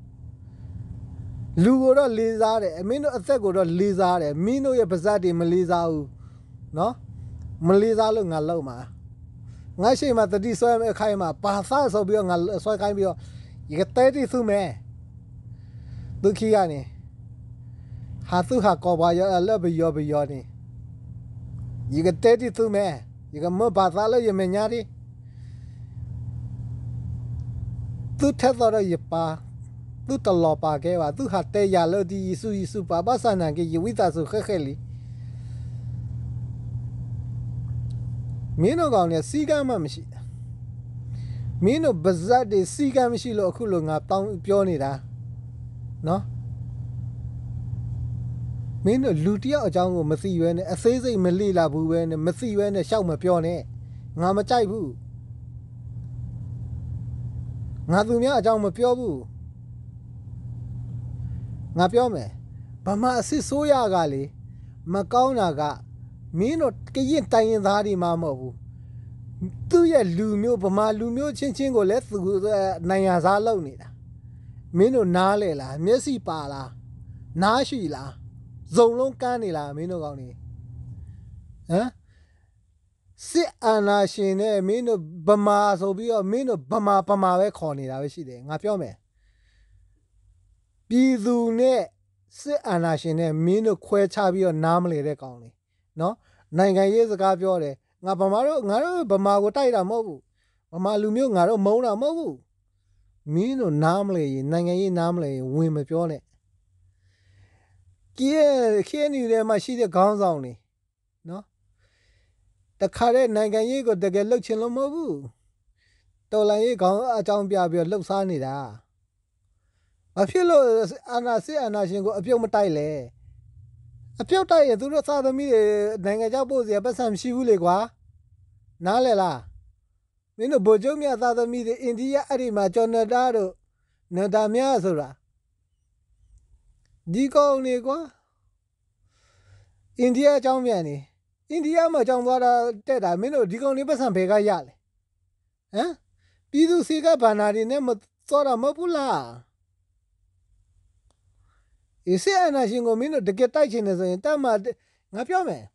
လူကိုတော့လေးစားတယ်မင်းတို့အသက်ကိုတော့လေးစားတယ်မင်းတို့ရဲ့ပါဇက်တွေမလေးစားဘူးနော်မလေးစားလို့ငါလောက်မှာငါရှိမှတတိဆွဲမဲ့ခိုင်းမှာပါသဆိုပြီးတော့ငါဆွဲခိုင်းပြီးတော့ဒီကတဲတိသူ့မဲဒုက္ခိရနေဟာသူဟာကောပါရလက်ဘယောဘယောနေဒီကတဲတိသူ့မဲဒီကမဘာသာလို့ရမညာဒီသူထက်တော့ရပါသူတလောပါခဲ့ပါသူဟာတဲရလို့ဒီယေစုယေစုပါပါစနံကေယဝိသဆုခက်ခဲလီမင်းတို့ကောင်เนี่ยစီကမ်းမှမရှိမင်းတို့ဗဇတ်တွေစီကမ်းမရှိလို့အခုလိုငါတောင်းပြောနေတာနော်မင်းတို့လူတယောက်အကြောင်းကိုမသိရွဲနဲ့အသေးစိတ်မလေ့လာဘူးပဲနဲ့မသိရွဲနဲ့ရှောက်မပြောနဲ့ငါမကြိုက်ဘူးငါသူများအကြောင်းမပြောဘူးငါပြောမယ်ဗမာအစစ်ဆိုးရကလေမကောင်းတာကမင်းတို့ကရင်တိုင်ရင်သားတွေမှမဟုတ်ဘူးသူ့ရဲ့လူမျိုးဗမာလူမျိုးချင်းချင်းကိုလည်းသူနိုင်ရစားလုပ်နေတာမင်းတို့နားလေလားမျက်စိပါလားနားရှိလားဇုံလုံးကန်းနေလားမင်းတို့ကောင်းနေဟမ်စစ်အာဏာရှင်နဲ့မင်းတို့ဗမာဆိုပြီးတော့မင်းတို့ဗမာဗမာပဲခေါ်နေတာပဲရှိတယ်ငါပြောမယ်ပြည်သူနဲ့စစ်အာဏာရှင်နဲ့မင်းတို့ခွဲခြားပြီးတော့နားမလဲတဲ့ကောင်လေးနော်နိုင်ငံရေးစကားပြောတယ်ငါဗမာတို့ငါတို့ဗမာကိုတိုက်တာမဟုတ်ဘူးဗမာလူမျိုးငါတို့မုန်းတာမဟုတ်ဘူးမင်းတို့နားမလဲရင်နိုင်ငံရေးနားမလဲရင်ဝင်မပြောနဲ့ကဲခဲနေတယ်မှာရှိတဲ့ခေါင်းဆောင်တွေနော်တခါတဲ့နိုင်ငံရေးကိုတကယ်လှုပ်ချင်လို့မဟုတ်ဘူးတော်လိုင်းရေးခေါင်းအကြောင်းပြပြီးတော့လှုပ်ရှားနေတာဘာဖြစ်လို့အာဏာစစ်အာဏာရှင်ကိုအပြုတ်မတိုက်လဲအပြုတ်တိုက်ရင်သူတို့သာသမီတွေနိုင်ငံခြားပို့စရာပတ်စံမရှိဘူးလေကွာနားလဲလားမင်းတို့ဗိုလ်ချုပ်မြတ်သာသမီတွေအိန္ဒိယအဲ့ဒီမှာကျော်နတာတို့နတာမြဆိုတာဒီကောင်နေကွာအိန္ဒိယအကြောင်းပြန်နေအိန္ဒိယမှာကြောင်းသွားတာတက်တာမင်းတို့ဒီကောင်လေးပတ်စံဘယ်ကရလဲဟမ်ပြည်သူစီကဘာနာတွေနဲ့မသွားတာမဟုတ်ဘူးလားအေးစစ်အာဏာရှင်ကိုမင်းတို့တကယ်တိုက်ချင်တယ်ဆိုရင်တမငါပြောမယ်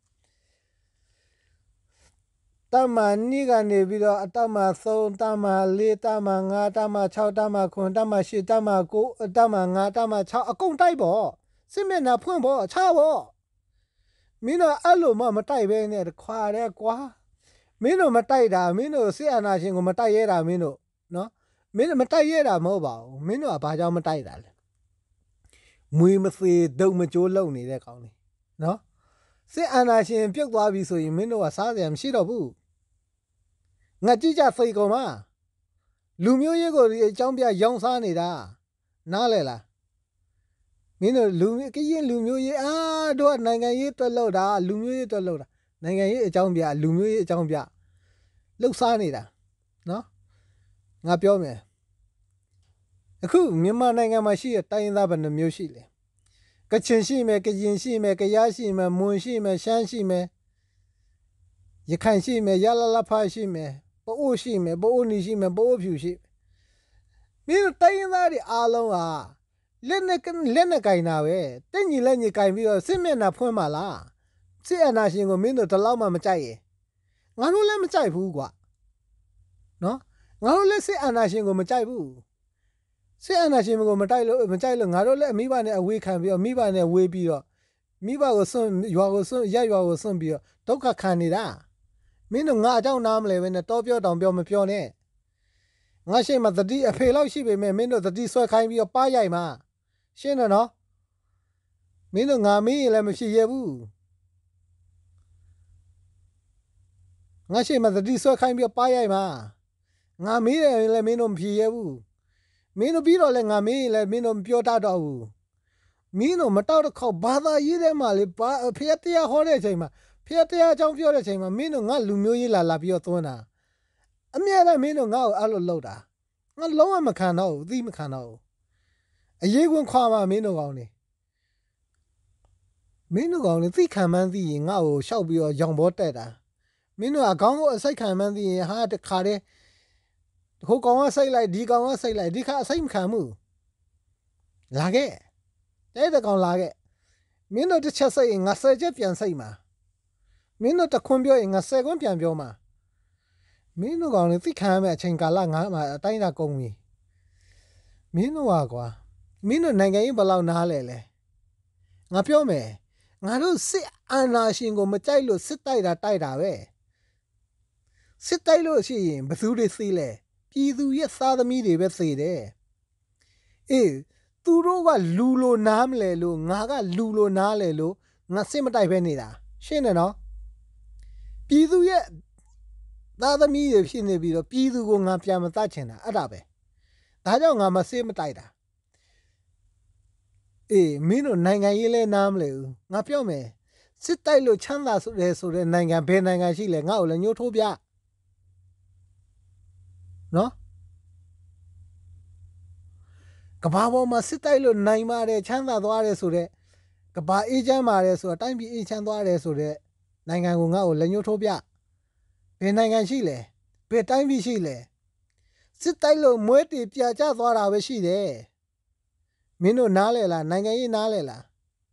တမနီကနေပြီးတော့အတမသုံးတမလေးတမငါးတမခြောက်တမခုတမရှစ်တမကိုတမငါးတမခြောက်အကုန်တိုက်ပေါ့စစ်မျက်နှာဖွင့်ပေါ့ချပေါ့မင်းတို့အဲ့လိုမှမတိုက်ပဲနဲ့ခွာတယ်ကွာမင်းတို့မတိုက်တာမင်းတို့စစ်အာဏာရှင်ကိုမတိုက်ရဲတာမင်းတို့နော်မင်းတို့မတိုက်ရဲတာမဟုတ်ပါဘူးမင်းတို့ကဘာကြောင့်မတိုက်တာလဲမွေမသေးဒုံမကြိုးလုံနေတဲ့ကောင်လေးနော်စစ်အာဏာရှင်ပြုတ်သွားပြီဆိုရင်မင်းတို့ကစားစရာမရှိတော့ဘူးငါကြည့်ကြစိတ်ကုန်မှာလူမျိုးရေးကိုအကြောင်းပြရောင်းစားနေတာနားလဲလားမင်းတို့လူကရင်လူမျိုးရေးအာတို့ကနိုင်ငံရေးတွက်လို့တာလူမျိုးရေးတွက်လို့တာနိုင်ငံရေးအကြောင်းပြလူမျိုးရေးအကြောင်းပြလှုပ်ရှားနေတာနော်ငါပြောမယ်အခုမြန်မာနိုင်ငံမှာရှိတဲ့တိုင်းရင်းသားဘယ်နှမျိုးရှိလဲကချင်ရှိမယ်ကရင်ရှိမယ်ကယားရှိမယ်မွန်ရှိမယ်ရှမ်းရှိမယ်ရခိုင်ရှိမယ်ရလလဖာရှိမယ်ပအိုးရှိမယ်ပအိုးနီရှိမယ်ပအိုးဖြူရှိမင်းတို့တိုင်းရင်းသားတွေအားလုံးဟာလက်နဲ့လက်နဲ့ကင်တာပဲတက်ညီလက်ညီကင်ပြီးတော့စစ်မျက်နှာဖွင့်ပါလားစစ်အာဏာရှင်ကိုမင်းတို့တလောက်မှမကြိုက်ရဲ့ငါတို့လည်းမကြိုက်ဘူးကွာနော်ငါတို့လည်းစစ်အာဏာရှင်ကိုမကြိုက်ဘူးစစ်အာဏာရှင်ကိုမတိုက်လို့မကြိုက်လို့ငါတို့လည်းမိဘနဲ့အဝေးခံပြီးတော့မိဘနဲ့ဝေးပြီးတော့မိဘကိုစွန့်ရွာကိုစွန့်ရက်ရွာကိုစွန့်ပြီးတော့ဒုက္ခခံနေတာမင်းတို့ငါအကြောင်းနားမလဲပဲနဲ့တောပြောတောင်ပြောမပြောနဲ့ငါရှိမှတတိအဖေလောက်ရှိပေမဲ့မင်းတို့တတိဆွဲခိုင်းပြီးတော့ပါရိုက်မှာရှင်းတယ်နော်မင်းတို့ငါမင်းရင်လည်းမဖြစ်ရဘူးငါရှိမှတတိဆွဲခိုင်းပြီးတော့ပါရိုက်မှာငါမေးတယ်လည်းမင်းတို့မဖြစ်ရဘူးမင်းတို့ပြီးတော့လည်းငါမေးရင်လည်းမင်းတို့မပြောတတ်တော့ဘူးမင်းတို့မတောက်တော့ခေါဘာသာရေးထဲမှာလေဘာဖျက်တရားဟောတဲ့အချိန်မှာဖျက်တရားအကြောင်းပြောတဲ့အချိန်မှာမင်းတို့ငါလူမျိုးရေးလာလာပြီးတော့သွန်းတာအမြဲတမ်းမင်းတို့ငါ့ကိုအဲ့လိုလုပ်တာငါလုံးဝမခံတော့ဘူးသိမခံတော့ဘူးအရေးကွန်းခွာမှာမင်းတို့ကောင်းနေမင်းတို့ကောင်းနေသိခံမှန်းသိရင်ငါ့ကိုရှောက်ပြီးတော့ရောင်ဘောတက်တာမင်းတို့ကခေါင်းကိုအစိတ်ခံမှန်းသိရင်ဟာတခါတည်းဟိုကောင်ကစိတ်လိုက်ဒီကောင်ကစိတ်လိုက်ဒီခါအစိတ်မခံဘူးလာခဲ့တဲ့တဲ့ကောင်လာခဲ့မင်းတို့တစ်ချက်စိတ်ရင်ငါဆယ်ချက်ပြန်စိတ်မှာမင်းတို့တခွန်းပြောရင်ငါဆယ်ခွန်းပြန်ပြောမှာမင်းတို့ကောင်လည်းသိခံရမယ့်အချိန်ကာလငါမှအတိုင်းသာကုန်ပြီမင်းတို့ဟာကွာမင်းတို့နိုင်ငံရေးဘယ်လောက်နားလဲလဲငါပြောမယ်ငါတို့စစ်အာဏာရှင်ကိုမကြိုက်လို့စစ်တိုက်တာတိုက်တာပဲစစ်တိုက်လို့ရှိရင်ဘယ်သူတွေသိလဲပြည်သူရဲ့သားသမီးတွေပဲသိတယ်အေးသူတို့ကလူလိုနားမလဲလို့ငါကလူလိုနားလဲလို့ငါစစ်မတိုက်ပဲနေတာရှင်းတယ်နော်ပြည်သူရဲ့သားသမီးတွေဖြစ်နေပြီးတော့ပြည်သူကိုငါပြန်မတတ်ချင်တာအဲ့ဒါပဲဒါကြောင့်ငါမစစ်မတိုက်တာအေးမင်းတို့နိုင်ငံရေးလဲနားမလဲဘူးငါပြောမယ်စစ်တိုက်လို့ချမ်းသာဆိုတဲ့ဆိုတဲ့နိုင်ငံဘယ်နိုင်ငံရှိလဲငါ့ကိုလည်းညှို့ထိုးပြနော်ကဘာပေါ်မှာစစ်တိုက်လို့နိုင်ပါတယ်ချမ်းသာသွားတယ်ဆိုတဲ့ကဘာအေးချမ်းပါတယ်ဆိုတော့တိုင်းပြည်အေးချမ်းသွားတယ်ဆိုတဲ့နိုင်ငံကိုငါ့ကိုလက်ညှိုးထိုးပြဘယ်နိုင်ငံရှိလဲဘယ်တိုင်းပြည်ရှိလဲစစ်တိုက်လို့မွဲတေပြကျသွားတာပဲရှိတယ်မင်းတို့နားလဲလားနိုင်ငံရေးနားလဲလား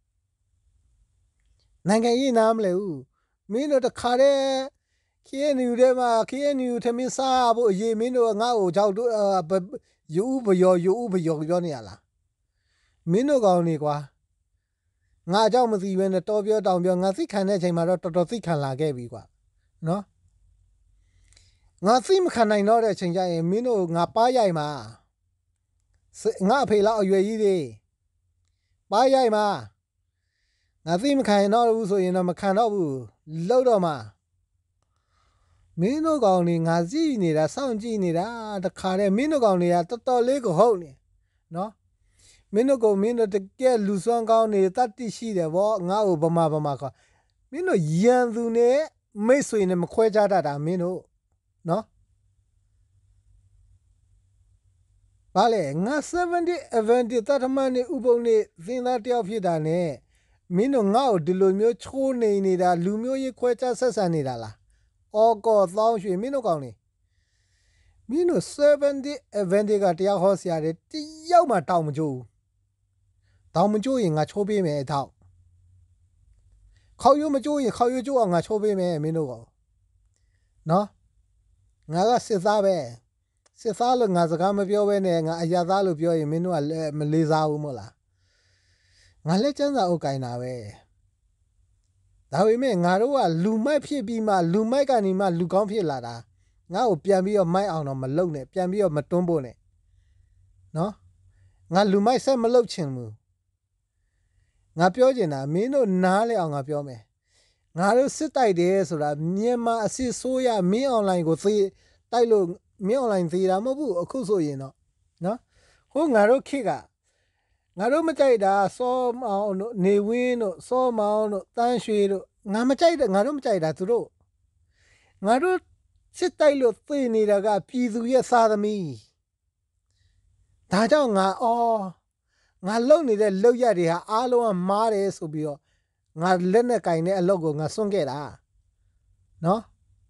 နိုင်ငံရေးနားမလဲဘူးမင်းတို့တခါတည်း K N U ထဲမှာ K N U ထမင်းစားဖို့အရေးမင်းတို့ငါ့ကိုကြောက်တို့ယူဘယောယူဘယောပြောနေရလားမင်းတို့ကောင်းနေကွာငါအကြောင်းမသိဘဲနဲ့တော်ပြောတောင်ပြောငါသိခံတဲ့အချိန်မှာတော့တော်တော်သိခံလာခဲ့ပြီကွာနော်ငါသိမခံနိုင်တော့တဲ့အချိန်ကျရင်မင်းတို့ငါပါရိုက်မှာငါအဖေလောက်အရွယ်ကြီးတွေပါရိုက်မှာငါသိမခံတော့ဘူးဆိုရင်တော့မခံတော့ဘူးလှုပ်တော့မှာမင်းတို့ကောင်တွေငါကြည့်နေတာစောင့်ကြည့်နေတာတခါတည်းမင်းတို့ကောင်တွေကတော်တော်လေးကိုဟုတ်နေနော်မင်းတို့ကမင်းတို့တကယ်လူစွမ်းကောင်းနေတတ်တိရှိတယ်ဗောငါ့ကိုဗမာဗမာခေါ်မင်းတို့ရန်သူနဲ့မိတ်ဆွေနဲ့မခွဲခြားတတ်တာမင်းတို့နော်ဘာလဲငါseventy event တတ်မှန်နေဥပုံနေသင်သားတယောက်ဖြစ်တာနဲ့မင်းတို့ငါ့ကိုဒီလိုမျိုးချိုးနေနေတာလူမျိုးရေးခွဲခြားဆက်ဆံနေတာလားအော်ကောသောင်းရွှေမင်းတို့ကောင်းနေမင်းတို့seventy event ကတရားဟောဆရာတွေတယောက်မှတောင်းမကြိုးတောင်းမကြိုးရင်ငါချိုးပေးမယ်အထောက်ခေါရွမကြိုးရင်ခေါရွကြိုးအောင်ငါချိုးပေးမယ်မင်းတို့ကောနော်ငါကစစ်သားပဲစစ်သားလို့ငါစကားမပြောဘဲနဲ့ငါအရာသားလို့ပြောရင်မင်းတို့ကမလေးစားဘူးမို့လားငါလက်ကျန်းစာအုပ်ကင်တာပဲဒါဒါပေမဲ့ငါတို့ကလူမိုက်ဖြစ်ပြီးမှလူမိုက်ကနေမှလူကောင်းဖြစ်လာတာငါ့ကိုပြန်ပြီးတော့မိုက်အောင်တော့မလုပ်နဲ့ပြန်ပြီးတော့မတွန်းဖို့နဲ့နော်ငါလူမိုက်ဆက်မလုပ်ချင်ဘူးငါပြောချင်တာမင်းတို့နားလဲအောင်ငါပြောမယ်ငါတို့စစ်တိုက်တယ်ဆိုတာမြန်မာအစစ်ဆိုးရမင်းအွန်လိုင်းကိုသေတိုက်လို့မင်းအွန်လိုင်းသေတာမဟုတ်ဘူးအခုဆိုရင်တော့နော်ဟိုငါတို့ခေတ်ကငါတို့မကြိုက်တာစောမောင်တို့နေဝင်းတို့စောမောင်တို့တန်းရွှေတို့ငါမကြိုက်တဲ့ငါတို့မကြိုက်တာသူတို့ငါတို့စစ်တိုက်လို့သေနေတာကပြည်သူရဲ့သားသမီးဒါကြောင့်ငါအော်ငါလုံနေတဲ့လုံရတွေဟာအားလုံးကမားတယ်ဆိုပြီးတော့ငါလက်နဲ့ကင်တဲ့အလုပ်ကိုငါစွန့်ခဲ့တာနော်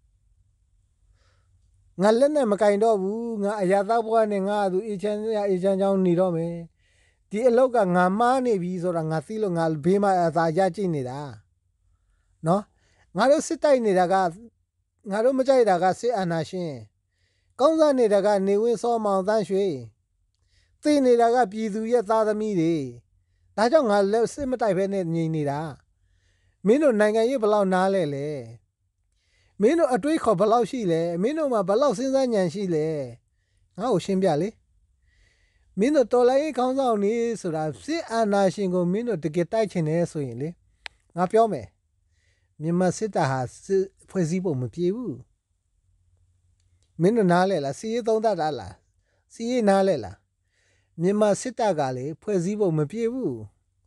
ငါလက်နဲ့မကင်တော့ဘူးငါအရာသားဘွားနဲ့ငါသူအေချမ်းအေချမ်းချောင်းနေတော့မယ်ဒီအလောက်ကငါမားနေပြီဆိုတာငါသိလို့ငါဘေးမှာအသာရကြည့်နေတာနော်ငါတို့စစ်တိုက်နေတာကငါတို့မကြိုက်တာကစစ်အာဏာရှင်ကောင်းစားနေတာကနေဝင်းစောမောင်တန်းရွှေသိနေတာကပြည်သူရဲ့သားသမီးတွေဒါကြောင့်ငါလက်စစ်မတိုက်ဘဲနဲ့ညီနေတာမင်းတို့နိုင်ငံရေးဘယ်လောက်နားလဲလဲမင်းတို့အတွေးခေါ်ဘယ်လောက်ရှိလဲမင်းတို့မှာဘယ်လောက်စဉ်းစားဉာဏ်ရှိလဲငါ့ကိုရှင်းပြလေမင်းတို့တော်လိုင်းခေါင်းဆောင်နေဆိုတာစစ်အာဏာရှင်ကိုမင်းတို့တကယ်တိုက်ချင်တယ်ဆိုရင်လေငါပြောမယ်မြန်မာစစ်တပ်ဟာစစ်ဖွဲ့စည်းပုံမပြေဘူးမင်းတို့နားလဲလားစီးရေးသုံးသပ်တာလားစီးရေးနားလဲလားမြန်မာစစ်တပ်ကလေဖွဲ့စည်းပုံမပြေဘူး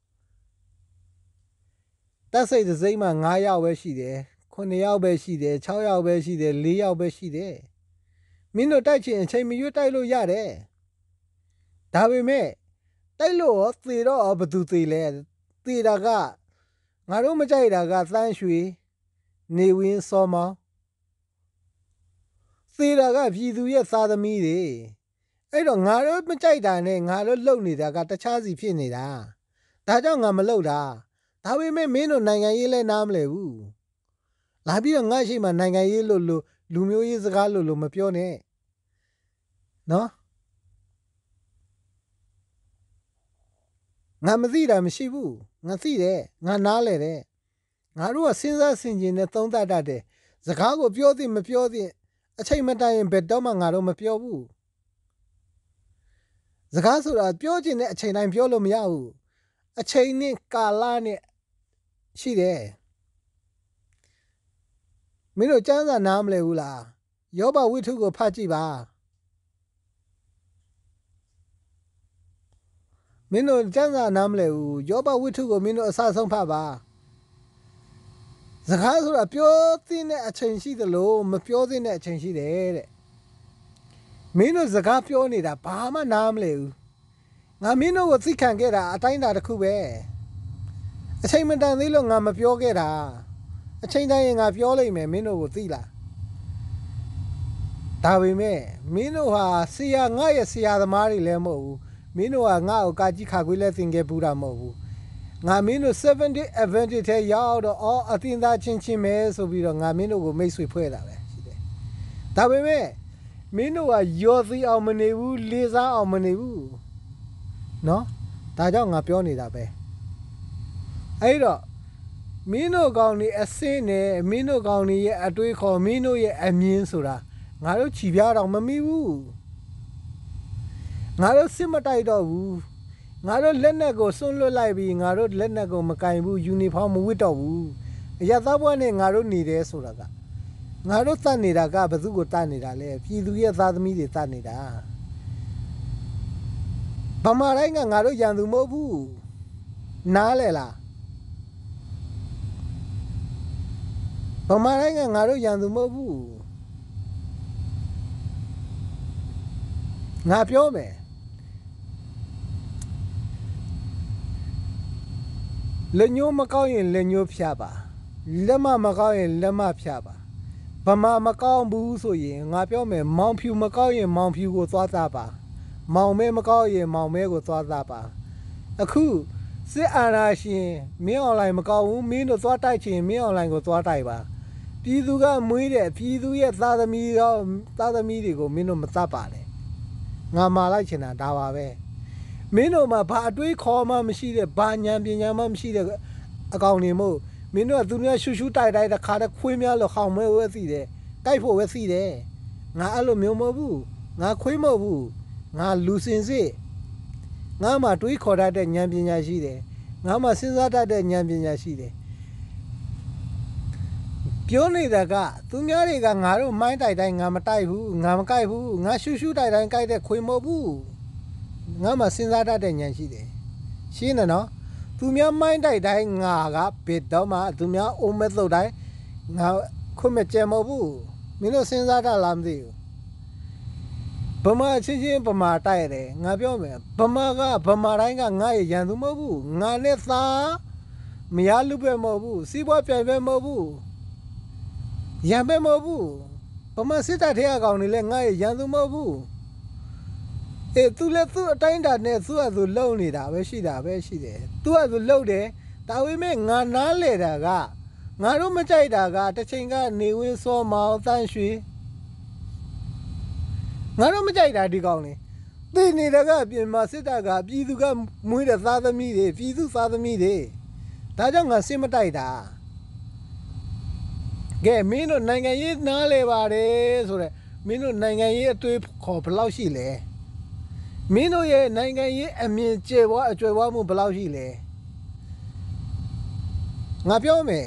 တပ်စိတ်တစ်စိမ့်မှာ၅ယောက်ပဲရှိတယ်ခုနှစ်ယောက်ပဲရှိတယ်၆ယောက်ပဲရှိတယ်၄ယောက်ပဲရှိတယ်မင်းတို့တိုက်ချင်အချိန်မရွေးတိုက်လို့ရတယ်ဒါပေမဲ့တိုက်လို့ရောသေတော့ဘသူသေလဲသေတာကငါတို့မကြိုက်တာကသန်းရွှေနေဝင်းစောမောင်သေတာကပြည်သူရဲ့သားသမီးတွေအဲ့တော့ငါတို့မကြိုက်တာနဲ့ငါတို့လုံနေတာကတခြားစီဖြစ်နေတာဒါကြောင့်ငါမလုံတာဒါပေမဲ့မင်းတို့နိုင်ငံရေးလဲနားမလဲဘူးလာပြီးတော့ငါရှိမှနိုင်ငံရေးလို့လို့လူမျိုးရေးစကားလို့လို့မပြောနဲ့နော်ငါမသိတာမရှိဘူးငါသိတယ်ငါနားလဲတယ်ငါတို့ကစဉ်းစားဆင်ခြင်နဲ့သုံးသပ်တတ်တယ်စကားကိုပြောသည်မပြောသည်အချိန်မတိုင်ရင်ဘယ်တော့မှငါတို့မပြောဘူးစကားဆိုတာပြောချင်တဲ့အချိန်တိုင်းပြောလို့မရဘူးအချိန်နဲ့ကာလနဲ့ရှိတယ်မင်းတို့ကျမ်းစာနားမလဲဘူးလားယောဘဝိထုကိုဖတ်ကြည့်ပါမင်းတို့ကျမ်းစာနားမလဲဘူးယောဘဝိထုကိုမင်းတို့အစဆုံးဖတ်ပါစကားဆိုတာပြောသင့်တဲ့အချိန်ရှိသလိုမပြောသင့်တဲ့အချိန်ရှိတယ်တဲ့မင်းတို့စကားပြောနေတာဘာမှနားမလဲဘူးငါမင်းတို့ကိုသိခံခဲ့တာအတိုင်းတာတစ်ခုပဲအချိန်မတန်သေးလို့ငါမပြောခဲ့တာအချိန်တိုင်းရင်ငါပြောလိုက်မယ်မင်းတို့ကိုသိလားဒါပေမဲ့မင်းတို့ဟာဆရာငါရဲ့ဆရာသမားတွေလည်းမဟုတ်ဘူးမင်းတို့ကငါ့ကိုကာကြီးခါခွေးလဲသင်ခဲ့ဘူးတာမဟုတ်ဘူးငါမင်းတို့ seventy advantage ထဲရောက်တော့အော်အတင်းသားချင်းချင်းပဲဆိုပြီးတော့ငါမင်းတို့ကိုမိတ်ဆွေဖွဲ့တာပဲရှိတယ်ဒါပေမဲ့မင်းတို့ကရော်သီအောင်မနေဘူးလေးစားအောင်မနေဘူးနော်ဒါကြောင့်ငါပြောနေတာပဲအဲ့တော့မင်းတို့ကောင်းနေအစင်းနဲ့မင်းတို့ကောင်းနေရဲ့အတွေးခေါ်မင်းတို့ရဲ့အမြင်ဆိုတာငါတို့ချီပြားတော့မမိဘူးငါတို့စစ်မတိုက်တော့ဘူးငါတို့လက်နက်ကိုစွန့်လွတ်လိုက်ပြီးငါတို့လက်နက်ကိုမကင်ဘူးယူနီဖောင်းမဝတ်တော့ဘူးအရသားဘွားနဲ့ငါတို့နေတယ်ဆိုတာကငါတို့တတ်နေတာကဘယ်သူကိုတတ်နေတာလဲပြည်သူရဲ့သားသမီးတွေတတ်နေတာဗမာတိုင်းကငါတို့ရန်သူမဟုတ်ဘူးနားလဲလားဗမာတိုင်းကငါတို့ရန်သူမဟုတ်ဘူးငါပြောမယ်လက်ညှိုးမကောင်းရင်လက်ညှိုးဖြတ်ပါလက်မမကောင်းရင်လက်မဖြတ်ပါဗမာမကောင်းဘူးဆိုရင်ငါပြောမယ်မောင်ဖြူမကောင်းရင်မောင်ဖြူကိုသွားသားပါမောင်မဲမကောင်းရင်မောင်မဲကိုသွားသားပါအခုစစ်အာဏာရှင်မင်းအွန်လိုင်းမကောင်းဘူးမင်းတို့သွားတိုက်ချင်မင်းအွန်လိုင်းကိုသွားတိုက်ပါပြည်သူကမွေးတဲ့ပြည်သူရဲ့သားသမီးရောသားသမီးတွေကိုမင်းတို့မတတ်ပါနဲ့ငါမာလိုက်ချင်တာဒါပါပဲမင်းတို့မှာဘာအတွေးခေါ်မှမရှိတဲ့ဘာဉာဏ်ပညာမှမရှိတဲ့အကောင်တွေမို့မင်းတို့ကသူများရှူရှူတိုက်တိုက်တခါတည်းခွေးများလို့ခေါင်းမဲဝဲစီတယ်ကြိုက်ဖို့ပဲစီတယ်ငါအဲ့လိုမျိုးမဟုတ်ဘူးငါခွေးမဟုတ်ဘူးငါလူစင်စစ်ငါမှတွေးခေါ်တတ်တဲ့ဉာဏ်ပညာရှိတယ်ငါမှစဉ်းစားတတ်တဲ့ဉာဏ်ပညာရှိတယ်ပြောနေတာကသူများတွေကငါတို့မိုင်းတိုက်တိုင်းငါမတိုက်ဘူးငါမကြိုက်ဘူးငါရှူရှူတိုက်တိုင်းကြိုက်တဲ့ခွေးမဟုတ်ဘူးငါမှစဉ်းစားတတ်တဲ့ဉာဏ်ရှိတယ်ရှင်းတယ်နော်သူများမိုင်းတိုက်တိုင်းငါကဘယ်တော့မှသူများအိုးမဲ့သုတ်တိုင်းငါခွင့်မကြံမဟုတ်ဘူးမင်းတို့စဉ်းစားတတ်လားမသိဘူးဗမာချင်းချင်းဗမာတိုက်ရတယ်ငါပြောမယ်ဗမာကဗမာတိုင်းကငါရဲ့ရန်သူမဟုတ်ဘူးငါနဲ့သားမရလူပဲမဟုတ်ဘူးစီးပွားပြိုင်ပဲမဟုတ်ဘူးရန်ပဲမဟုတ်ဘူးဗမာစစ်တပ်ထဲအကောင်တွေလည်းငါရဲ့ရန်သူမဟုတ်ဘူးအေးသူလည်းသူ့အတိုင်းတာနဲ့သူ့အသူလုံနေတာပဲရှိတာပဲရှိတယ်သူ့အသူလုံတယ်ဒါပေမဲ့ငါနားလေတာကငါတို့မကြိုက်တာကတစ်ချိန်ကနေဝင်းစောမောင်တန်းရွှေငါတို့မကြိုက်တာဒီကောင်လေသိနေတာကပြင်မှာစစ်တပ်ကပြည်သူကမွေးတဲ့သားသမီးတွေပြည်သူသားသမီးတွေဒါကြောင့်ငါစစ်မတိုက်တာကဲမင်းတို့နိုင်ငံရေးနားလဲပါတယ်ဆိုတော့မင်းတို့နိုင်ငံရေးအသွေးခေါ်ဘယ်လောက်ရှိလဲမင်းတို့ရဲ့နိုင်ငံရေးအမြင်ကျေပွားအကျွယ်ဝမှုဘယ်လောက်ရှိလဲငါပြောမယ်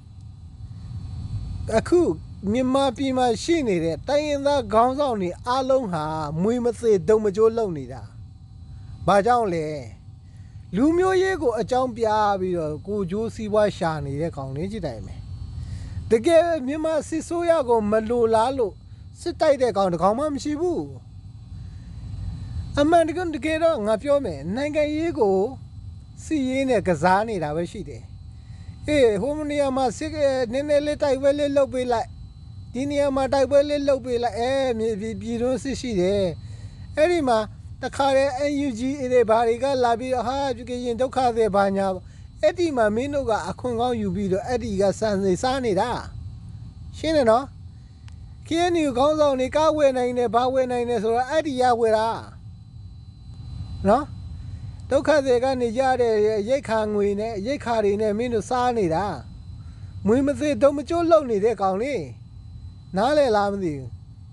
အခုမြန်မာပြည်မှာရှိနေတဲ့တိုင်းရင်းသားခေါင်းဆောင်တွေအားလုံးဟာမွေမသေးဒုံမကျိုးလုံနေတာဘာကြောင့်လဲလူမျိုးရေးကိုအကြောင်းပြပြီးတော့ကိုကျိုးစီးပွားရှာနေတဲ့ကောင်လေးကြည့်တိုင်းမယ်တကယ်မြန်မာစစ်ဆိုးရကိုမလိုလားလို့စစ်တိုက်တဲ့ကောင်တကောင်မှမရှိဘူးအမှန်တကယ်တကယ်တော့ငါပြောမယ်နိုင်ငံရေးကိုစီရေးနဲ့ကစားနေတာပဲရှိတယ်အေးဟိုနေရာမှာစစ်နည်းနည်းလေးတိုက်ပွဲလေးလုပ်ပေးလိုက်ဒီနေရာမှာတိုက်ပွဲလေးလုပ်ပေးလိုက်အဲမြေပြည်တွင်းစစ်ရှိတယ်အဲ့ဒီမှာတခါတည်း အန် ယူ ဂျီ တွေဘာတွေကလာပြီးတော့ဟာပြည်ကရင်ဒုက္ခတွေဘာညာအဲ့ဒီမှာမင်းတို့ကအခွင့်ကောင်းယူပြီးတော့အဲ့ဒီကစံနေစားနေတာရှင်းတယ်နော် K N U ခေါင်းဆောင်တွေကားဝယ်နိုင်တယ်ဘာဝယ်နိုင်တယ်ဆိုတော့အဲ့ဒီရဝယ်တာနော်ဒုက္ခတွေကနေရတဲ့ရိတ်ခါငွေနဲ့ရိတ်ခါတွေနဲ့မင်းတို့စားနေတာမွေးမသေးဒုံမကျိုးလုံနေတဲ့ကောင်လေးနားလဲလားမသိဘူး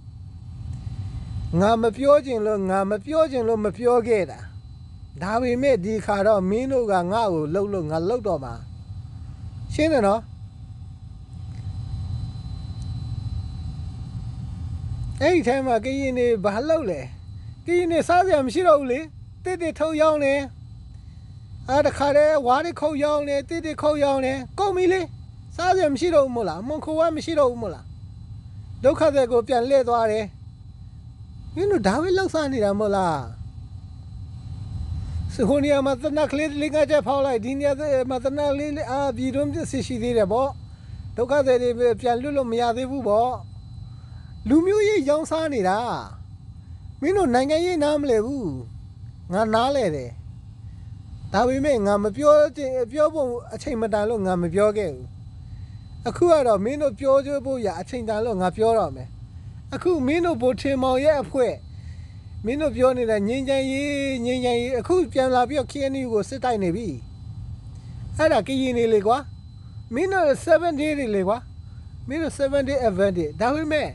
ငါမပြောချင်လို့ငါမပြောချင်လို့မပြောခဲ့တာဒါပေမဲ့ဒီခါတော့မင်းတို့ကငါ့ကိုလှုပ်လို့ငါလှုပ်တော့မှာရှင်းတယ်နော်အဲ့ဒီထဲမှာကရင်နေဘာလှုပ်လဲကရင်နေစားစရာမရှိတော့ဘူးလေတစ်တစ်ထုတ်ရောင်းနေအားတခါတည်းဝါးတွေခုတ်ရောင်းနေတစ်တစ်ခုတ်ရောင်းနေကုန်ပြီလေစားစရာမရှိတော့ဘူးမို့လားမွန်ခိုဝါမရှိတော့ဘူးမို့လားဒုက္ခတွေကိုပြန်လှည့်သွားတယ်မင်းတို့ဒါပဲလှုပ်စားနေတာမို့လားစဟိုနေရာမှာတနက်ကလေးလေးကကြဖောက်လိုက်ဒီနေရာမှာတနက်လေးအာပြည်တွင်းပြစ်ရှိသေးတယ်ပေါ့ဒုက္ခတွေပြန်လွတ်လို့မရသေးဘူးပေါ့လူမျိုးရေးရောင်းစားနေတာမင်းတို့နိုင်ငံရေးနားမလဲဘူးငါနားလဲတယ်ဒါပေမဲ့ငါမပြောချင်ပြောဖို့အချိန်မတန်လို့ငါမပြောခဲ့ဘူးအခုကတော့မင်းတို့ပြောကြဖို့ရအချိန်တန်လို့ငါပြောတော့မယ်အခုမင်းတို့ဗိုလ်ထင်မောင်ရဲ့အဖွဲ့မင်းတို့ပြောနေတဲ့ငင်းချမ်းရေးငင်းချမ်းရေးအခုပြန်လာပြီးတော့ K N U ကိုစစ်တိုက်နေပြီအဲ့ဒါကရင်နေလေကွာမင်းတို့seven day တွေလေကွာမင်းတို့seven day advantage ဒါပေမဲ့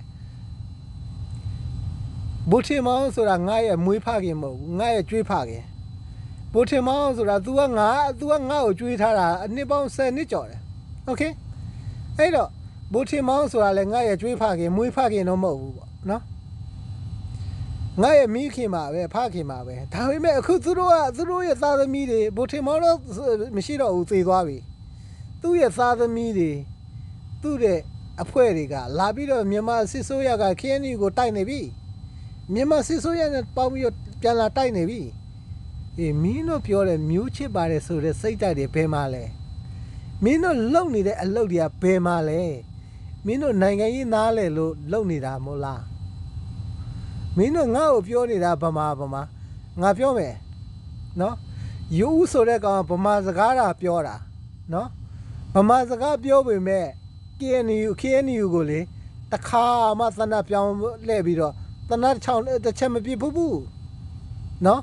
ဗိုလ်ထင်မောင်ဆိုတာငါရဲ့မွေးဖခင်မဟုတ်ဘူးငါရဲ့ကြွေးဖခင်ဗိုလ်ထင်မောင်ဆိုတာ तू ကငါ तू ကငါ့ကိုကြွေးထားတာအနှစ်ပေါင်းtenနှစ်ကျော်တယ်โอเคအဲ့တော့ဗိုလ်ထင်မောင်ဆိုတာလည်းငါရဲ့ကြွေးဖခင်မွေးဖခင်တော့မဟုတ်ဘူးပေါ့နော်ငါရဲ့မိခင်ပါပဲဖခင်ပါပဲဒါပေမဲ့အခုသူတို့ကသူတို့ရဲ့သားသမီးတွေဗိုလ်ထင်မောင်တော့မရှိတော့ဘူးသေသွားပြီသူ့ရဲ့သားသမီးတွေသူ့ရဲ့အဖွဲ့တွေကလာပြီးတော့မြန်မာစစ်ဆိုးရက K N U ကိုတိုက်နေပြီမြန်မာစစ်ဆိုးရနဲ့ပေါင်းပြီးတော့ပြန်လာတိုက်နေပြီအေးမင်းတို့ပြောတယ်မျိုးချစ်ပါတယ်ဆိုတဲ့စိတ်ဓာတ်တွေဘယ်မှာလဲမင်းတို့လုံနေတဲ့အလုပ်တွေကဘယ်မှာလဲမင်းတို့နိုင်ငံရေးနားလဲလို့လုံနေတာမို့လားမင်းတို့ငါ့ကိုပြောနေတာဗမာဗမာငါပြောမယ်နော်ယူဦးဆိုတဲ့ကောင်ဗမာစကားတာပြောတာနော်ဗမာစကားပြောပေမဲ့ K N U K N U ကိုလေတခါမှသနာပြောင်းလှည့်ပြီးတော့သနာချောင်းတစ်ချက်မပြစ်ဘူးဘူးနော်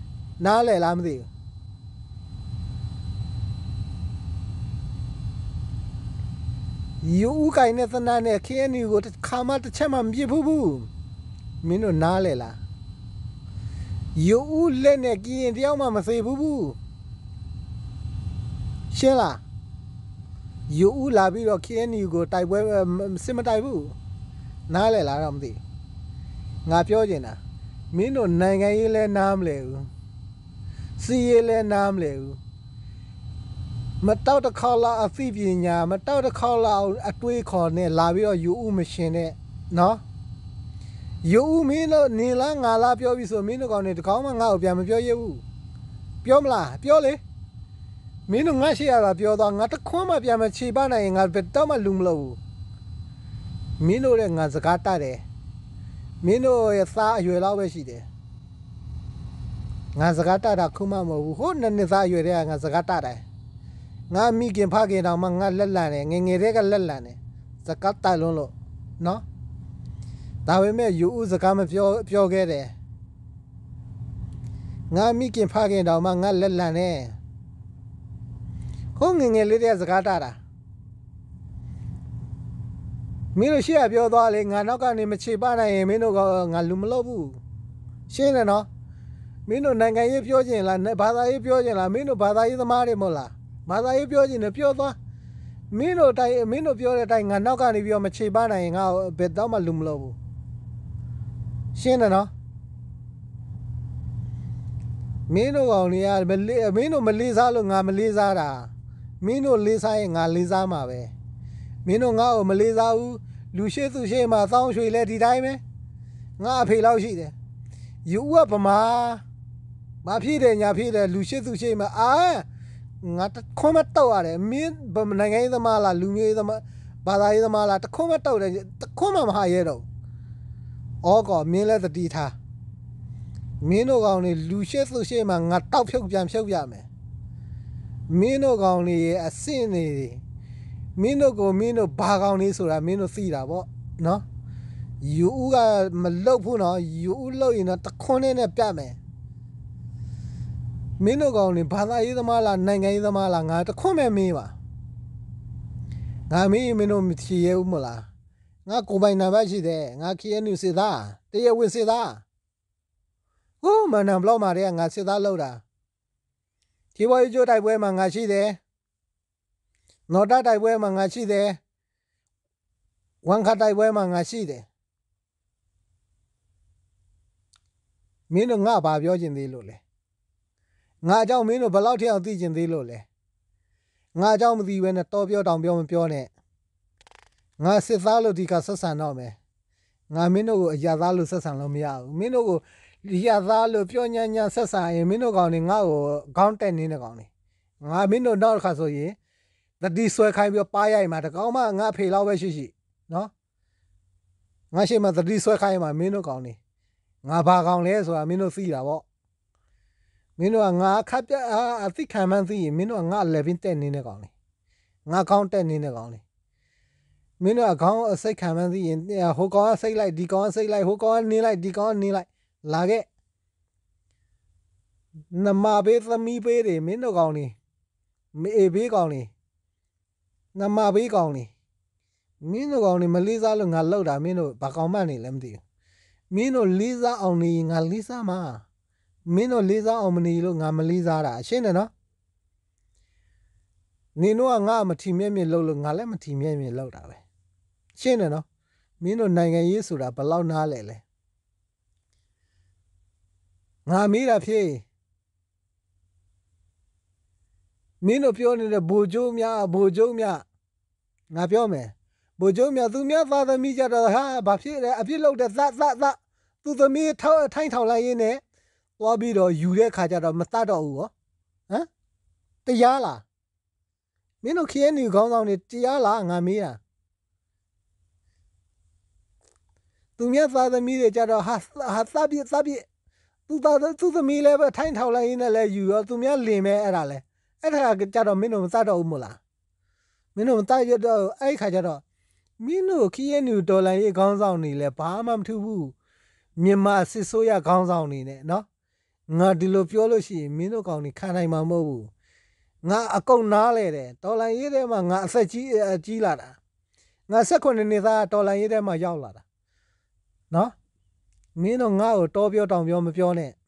နားလဲလားမသိဘူး you kind of an can you go to come out the chairman be boo. Mino nalela. You lene again the Alma say boo boo. Shella. You labi or can you go type cemetery boo. Nalela ramdi. Napiogena. Mino nanga ile namle. See ile namle. မတောက်တခေါလာအသိပညာမတောက်တခေါလာအတွေးခေါ်နဲ့လာပြီးတော့ယူဥမရှင်နဲ့နော်ယူဥမင်းတို့နေလားငါလားပြောပြီးဆိုမင်းတို့ကောင်တွေတကောင်းမှငါ့ကိုပြန်မပြောရဘူးပြောမလားပြောလေမင်းတို့ငါရှိရတာပြောတော့ငါတခွန်းမှပြန်မချေပနိုင်ရင်ငါဘယ်တော့မှလူမလို့ဘူးမင်းတို့ရဲ့ငါစကားတတ်တယ်မင်းတို့ရဲ့သားအရွယ်လောက်ပဲရှိတယ်ငါစကားတတ်တာခုမှမဟုတ်ဘူးဟိုနှစ်နှစ်သားအရွယ်တည်းကငါစကားတတ်တယ်ငါမိခင်ဖခင်တောင်မှငါလက်လန်တယ်ငငယ်တွေကလက်လန်တယ်စကားတိုက်လုံးလို့နော်ဒါပေမဲ့ယူဦးစကားမပြောပြောခဲ့တယ်ငါမိခင်ဖခင်တောင်မှငါလက်လန်တယ်ဟိုငငယ်လေးတွေကစကားတတာမင်းတို့ရှေ့ကပြောသွားလေငါနောက်ကနေမချေပနိုင်ရင်မင်းတို့ကငါလူမလုပ်ဘူးရှင်းတယ်နော်မင်းတို့နိုင်ငံရေးပြောချင်လားဘာသာရေးပြောချင်လားမင်းတို့ဘာသာရေးသမားတွေမဟုတ်လားဘာသာရေးပြောချင်တယ်ပြောသွားမင်းတို့တိုင်မင်းတို့ပြောတဲ့အတိုင်းငါနောက်ကနေပြီးတော့မချေပနိုင်ရင်ငါဘယ်တော့မှလူမလို့ဘူးရှင်းတယ်နော်မင်းတို့ကောင်တွေကမလေးမင်းတို့မလေးစားလို့ငါမလေးစားတာမင်းတို့လေးစားရင်ငါလေးစားမှာပဲမင်းတို့ငါ့ကိုမလေးစားဘူးလူရှိသူရှိမှသောင်းရွှေလဲဒီတိုင်းပဲငါအဖေလောက်ရှိတယ်ယူကဗမာမဖြစ်တယ်ညာဖြစ်တယ်လူရှိသူရှိမှအာငါတခွန်းမတောက်ရတယ်မင်းနိုင်ငံရေးသမားလားလူမျိုးရေးသမားဘာသာရေးသမားလားတခွန်းမတောက်တယ်တခွန်းမမဟာရဲတော့ဩကောမင်းလည်းတတိထားမင်းတို့ကောင်တွေလူရှိသူရှိမှငါတောက်ဖြုတ်ပြန်ဖြုတ်ပြမယ်မင်းတို့ကောင်တွေရဲ့အဆင့်တွေမင်းတို့ကိုမင်းတို့ဘာကောင်တွေဆိုတာမင်းတို့သိတာပေါ့နော်ယူဦးကမလုတ်ဘူးနော်ယူဦးလုတ်ရင်တော့တခွန်းနဲ့ပြမယ်မင်းတို့ကောင်တွေဘာသာရေးသမားလားနိုင်ငံရေးသမားလားငါတခွန်းမဲ့မေးပါငါမေးမင်းတို့မချီရဲဘူးမလားငါကိုပိုင်နံပါတ်ရှိတယ်ငါ K N U စစ်သားတရားဝင်စစ်သားဟိုးမနံဘလော့မာတွေကငါစစ်သားလောက်တာဒီဘွားကြီးကျိုးတိုက်ပွဲမှာငါရှိတယ်နော်တာတိုက်ပွဲမှာငါရှိတယ်ဝန်ခတိုက်ပွဲမှာငါရှိတယ်မင်းတို့ငါဘာပြောချင်သေးလို့လဲငါအကြောင်းမင်းတို့ဘယ်လောက်ထိအောင်သိကျင်သေးလို့လဲငါအကြောင်းမသိဘဲနဲ့တော်ပြောတောင်ပြောမပြောနဲ့ငါစစ်သားလို့ဒီကဆက်ဆံတော့မယ်ငါမင်းတို့ကိုအရာသားလို့ဆက်ဆံလို့မရဘူးမင်းတို့ကိုအရာသားလို့ပြောညံ့ညံ့ဆက်ဆံရင်မင်းတို့ကောင်တွေငါ့ကိုခေါင်းတက်နေတဲ့ကောင်တွေငါမင်းတို့နောက်တစ်ခါဆိုရင်တတိဆွဲခိုင်းပြီးပါရိုက်မှာတကောင်မှငါဖေလောက်ပဲရှိရှိနော်ငါရှိမှတတိဆွဲခိုင်းမှာမင်းတို့ကောင်တွေငါဘာကောင်လဲဆိုတာမင်းတို့သိတာပေါ့မင်းတို့ကငါခပ်ပြအသိခံမှန်းသိရင်မင်းတို့ကငါလေဗင်းတက်နေတဲ့ကောင်လေငါကောင်းတက်နေတဲ့ကောင်လေမင်းတို့ကခေါင်းအစိတ်ခံမှန်းသိရင်ဟိုကောင်ကစိတ်လိုက်ဒီကောင်ကစိတ်လိုက်ဟိုကောင်ကနေလိုက်ဒီကောင်ကနေလိုက်လာခဲ့နမဘေးသမီးဘေးတွေမင်းတို့ကောင်နေမေဘေးကောင်နေနမဘေးကောင်နေမင်းတို့ကောင်နေမလေးစားလို့ငါလောက်တာမင်းတို့ဘာကောင်မှနေလဲမသိဘူးမင်းတို့လေးစားအောင်နေငါလေးစားမှာမင်းတို့လေးစားအောင်မနေလို့ငါမလေးစားတာရှင်းတယ်နော်နေတို့ကငါမထီမြဲမြဲလှုပ်လို့ငါလည်းမထီမြဲမြဲလှုပ်တာပဲရှင်းတယ်နော်မင်းတို့နိုင်ငံရေးဆိုတာဘယ်လောက်နားလဲလဲငါမေးတာဖြေမင်းတို့ပြောနေတဲ့ဘိုလ်ချုပ်များဘိုလ်ချုပ်များငါပြောမယ်ဘိုလ်ချုပ်များသူများသားသမီးကြတော့ဟာဘာဖြစ်လဲအပြစ်လုပ်တဲ့သတ်သတ်သတ်သူသမီးထောက်ထိုင်းထောင်လိုက်ရင်းနဲ့သွားပြီးတော့ယူတဲ့ခါကျတော့မတတ်တော့ဘူးဟောဟမ်တရားလားမင်းတို့ K N U ခေါင်းဆောင်တွေတရားလားငါမေးတာသူများသားသမီးတွေကြတော့ဟာဟာသတ်ပြသတ်ပြသူသားသူသမီးလည်းပဲထိုင်းထောင်လိုက်ရင်းနဲ့လည်းယူရောသူများလင်မဲအဲ့ဒါလဲအဲ့ဒါကြတော့မင်းတို့မတတ်တော့ဘူးမို့လားမင်းတို့မတတ်ရတော့အဲ့ခါကျတော့မင်းတို့ K N U ဒေါ်လာရေးခေါင်းဆောင်တွေလည်းဘာမှမထူးဘူးမြန်မာစစ်ဆိုးရခေါင်းဆောင်နေနဲ့နော်ငါဒီလိုပြောလို့ရှိရင်မင်းတို့ကောင်တွေခံနိုင်မှာမဟုတ်ဘူးငါအကုန်နားလဲတယ်ဒေါ်လာရေးထဲမှာငါအသက်ကြီးကြီးလာတာငါဆက်ခွန်းနေသားတော်လိုင်းရေးထဲမှာရောက်လာတာနော်မင်းတို့ငါ့ကိုတော်ပြောတောင်ပြောမပြောနဲ့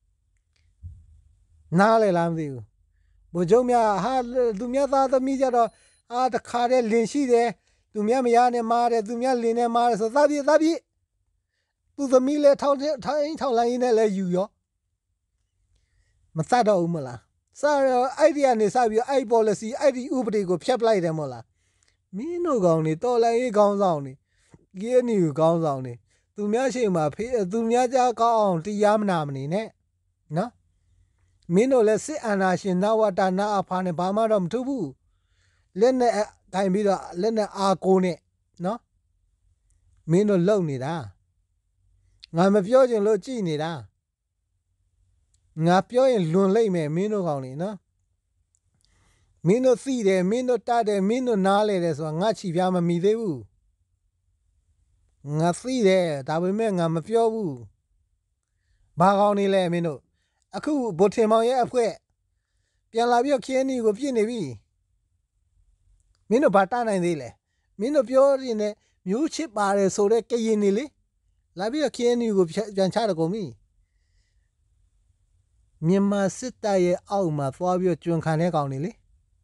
နားလေလားမသိဘူးဘိုလ်ချုပ်များဟာသူများသားသမီးကြတော့အာတခါတည်းလင်ရှိတယ်သူများမရနဲ့မားတယ်သူများလင်နဲ့မားတယ်ဆိုသားပြေသားပြေသူသမီးလဲထောင်းထောင်းထောင်းလိုင်းရေးနဲ့လဲယူရောမသတ်တော့ဘူးမလားစားအဲ့ဒီကနေစပြီးအဲ့ policy အဲ့ဒီဥပဒေကိုဖျက်ပလိုက်တယ်မဟုတ်လားမင်းတို့ကောင်နေတော်လိုင်းရေးကောင်းဆောင်နေကေအန်ယူကောင်းဆောင်နေသူများရှိမှဖေးသူများကြားကောင်းအောင်တရားမနာမနေနဲ့နော်မင်းတို့လည်းစစ်အာဏာရှင်နဝတနာအဖာနဲ့ဘာမှတော့မထူးဘူးလက်နဲ့ထိုင်ပြီးတော့လက်နဲ့အာကိုနဲ့နော်မင်းတို့လုံနေတာငါမပြောချင်လို့ကြည်နေတာငါပြောရင်လွန်လိုက်မယ်မင်းတို့ကောင်နေနော်မင်းတို့သိတယ်မင်းတို့တတ်တယ်မင်းတို့နားလေတယ်ဆိုတာငါချီပြမမိသေးဘူးငါသိတယ်ဒါပေမဲ့ငါမပြောဘူးဘာကောင်းနေလဲမင်းတို့အခုဗိုလ်ထင်မောင်ရဲ့အဖွဲပြန်လာပြီးခင်းနီကိုပြစ်နေပြီမင်းတို့ဘာတားနိုင်သေးလဲမင်းတို့ပြောရင်လည်းမျိုးချစ်ပါတယ်ဆိုတဲ့ကရင်နေလေလာပြီးခင်းနီကိုပြန်ချတော့ကုန်ပြီမြန်မာစစ်တပ်ရဲ့အောက်မှာသွားပြီးကျွံခံတဲ့ကောင်နေလေ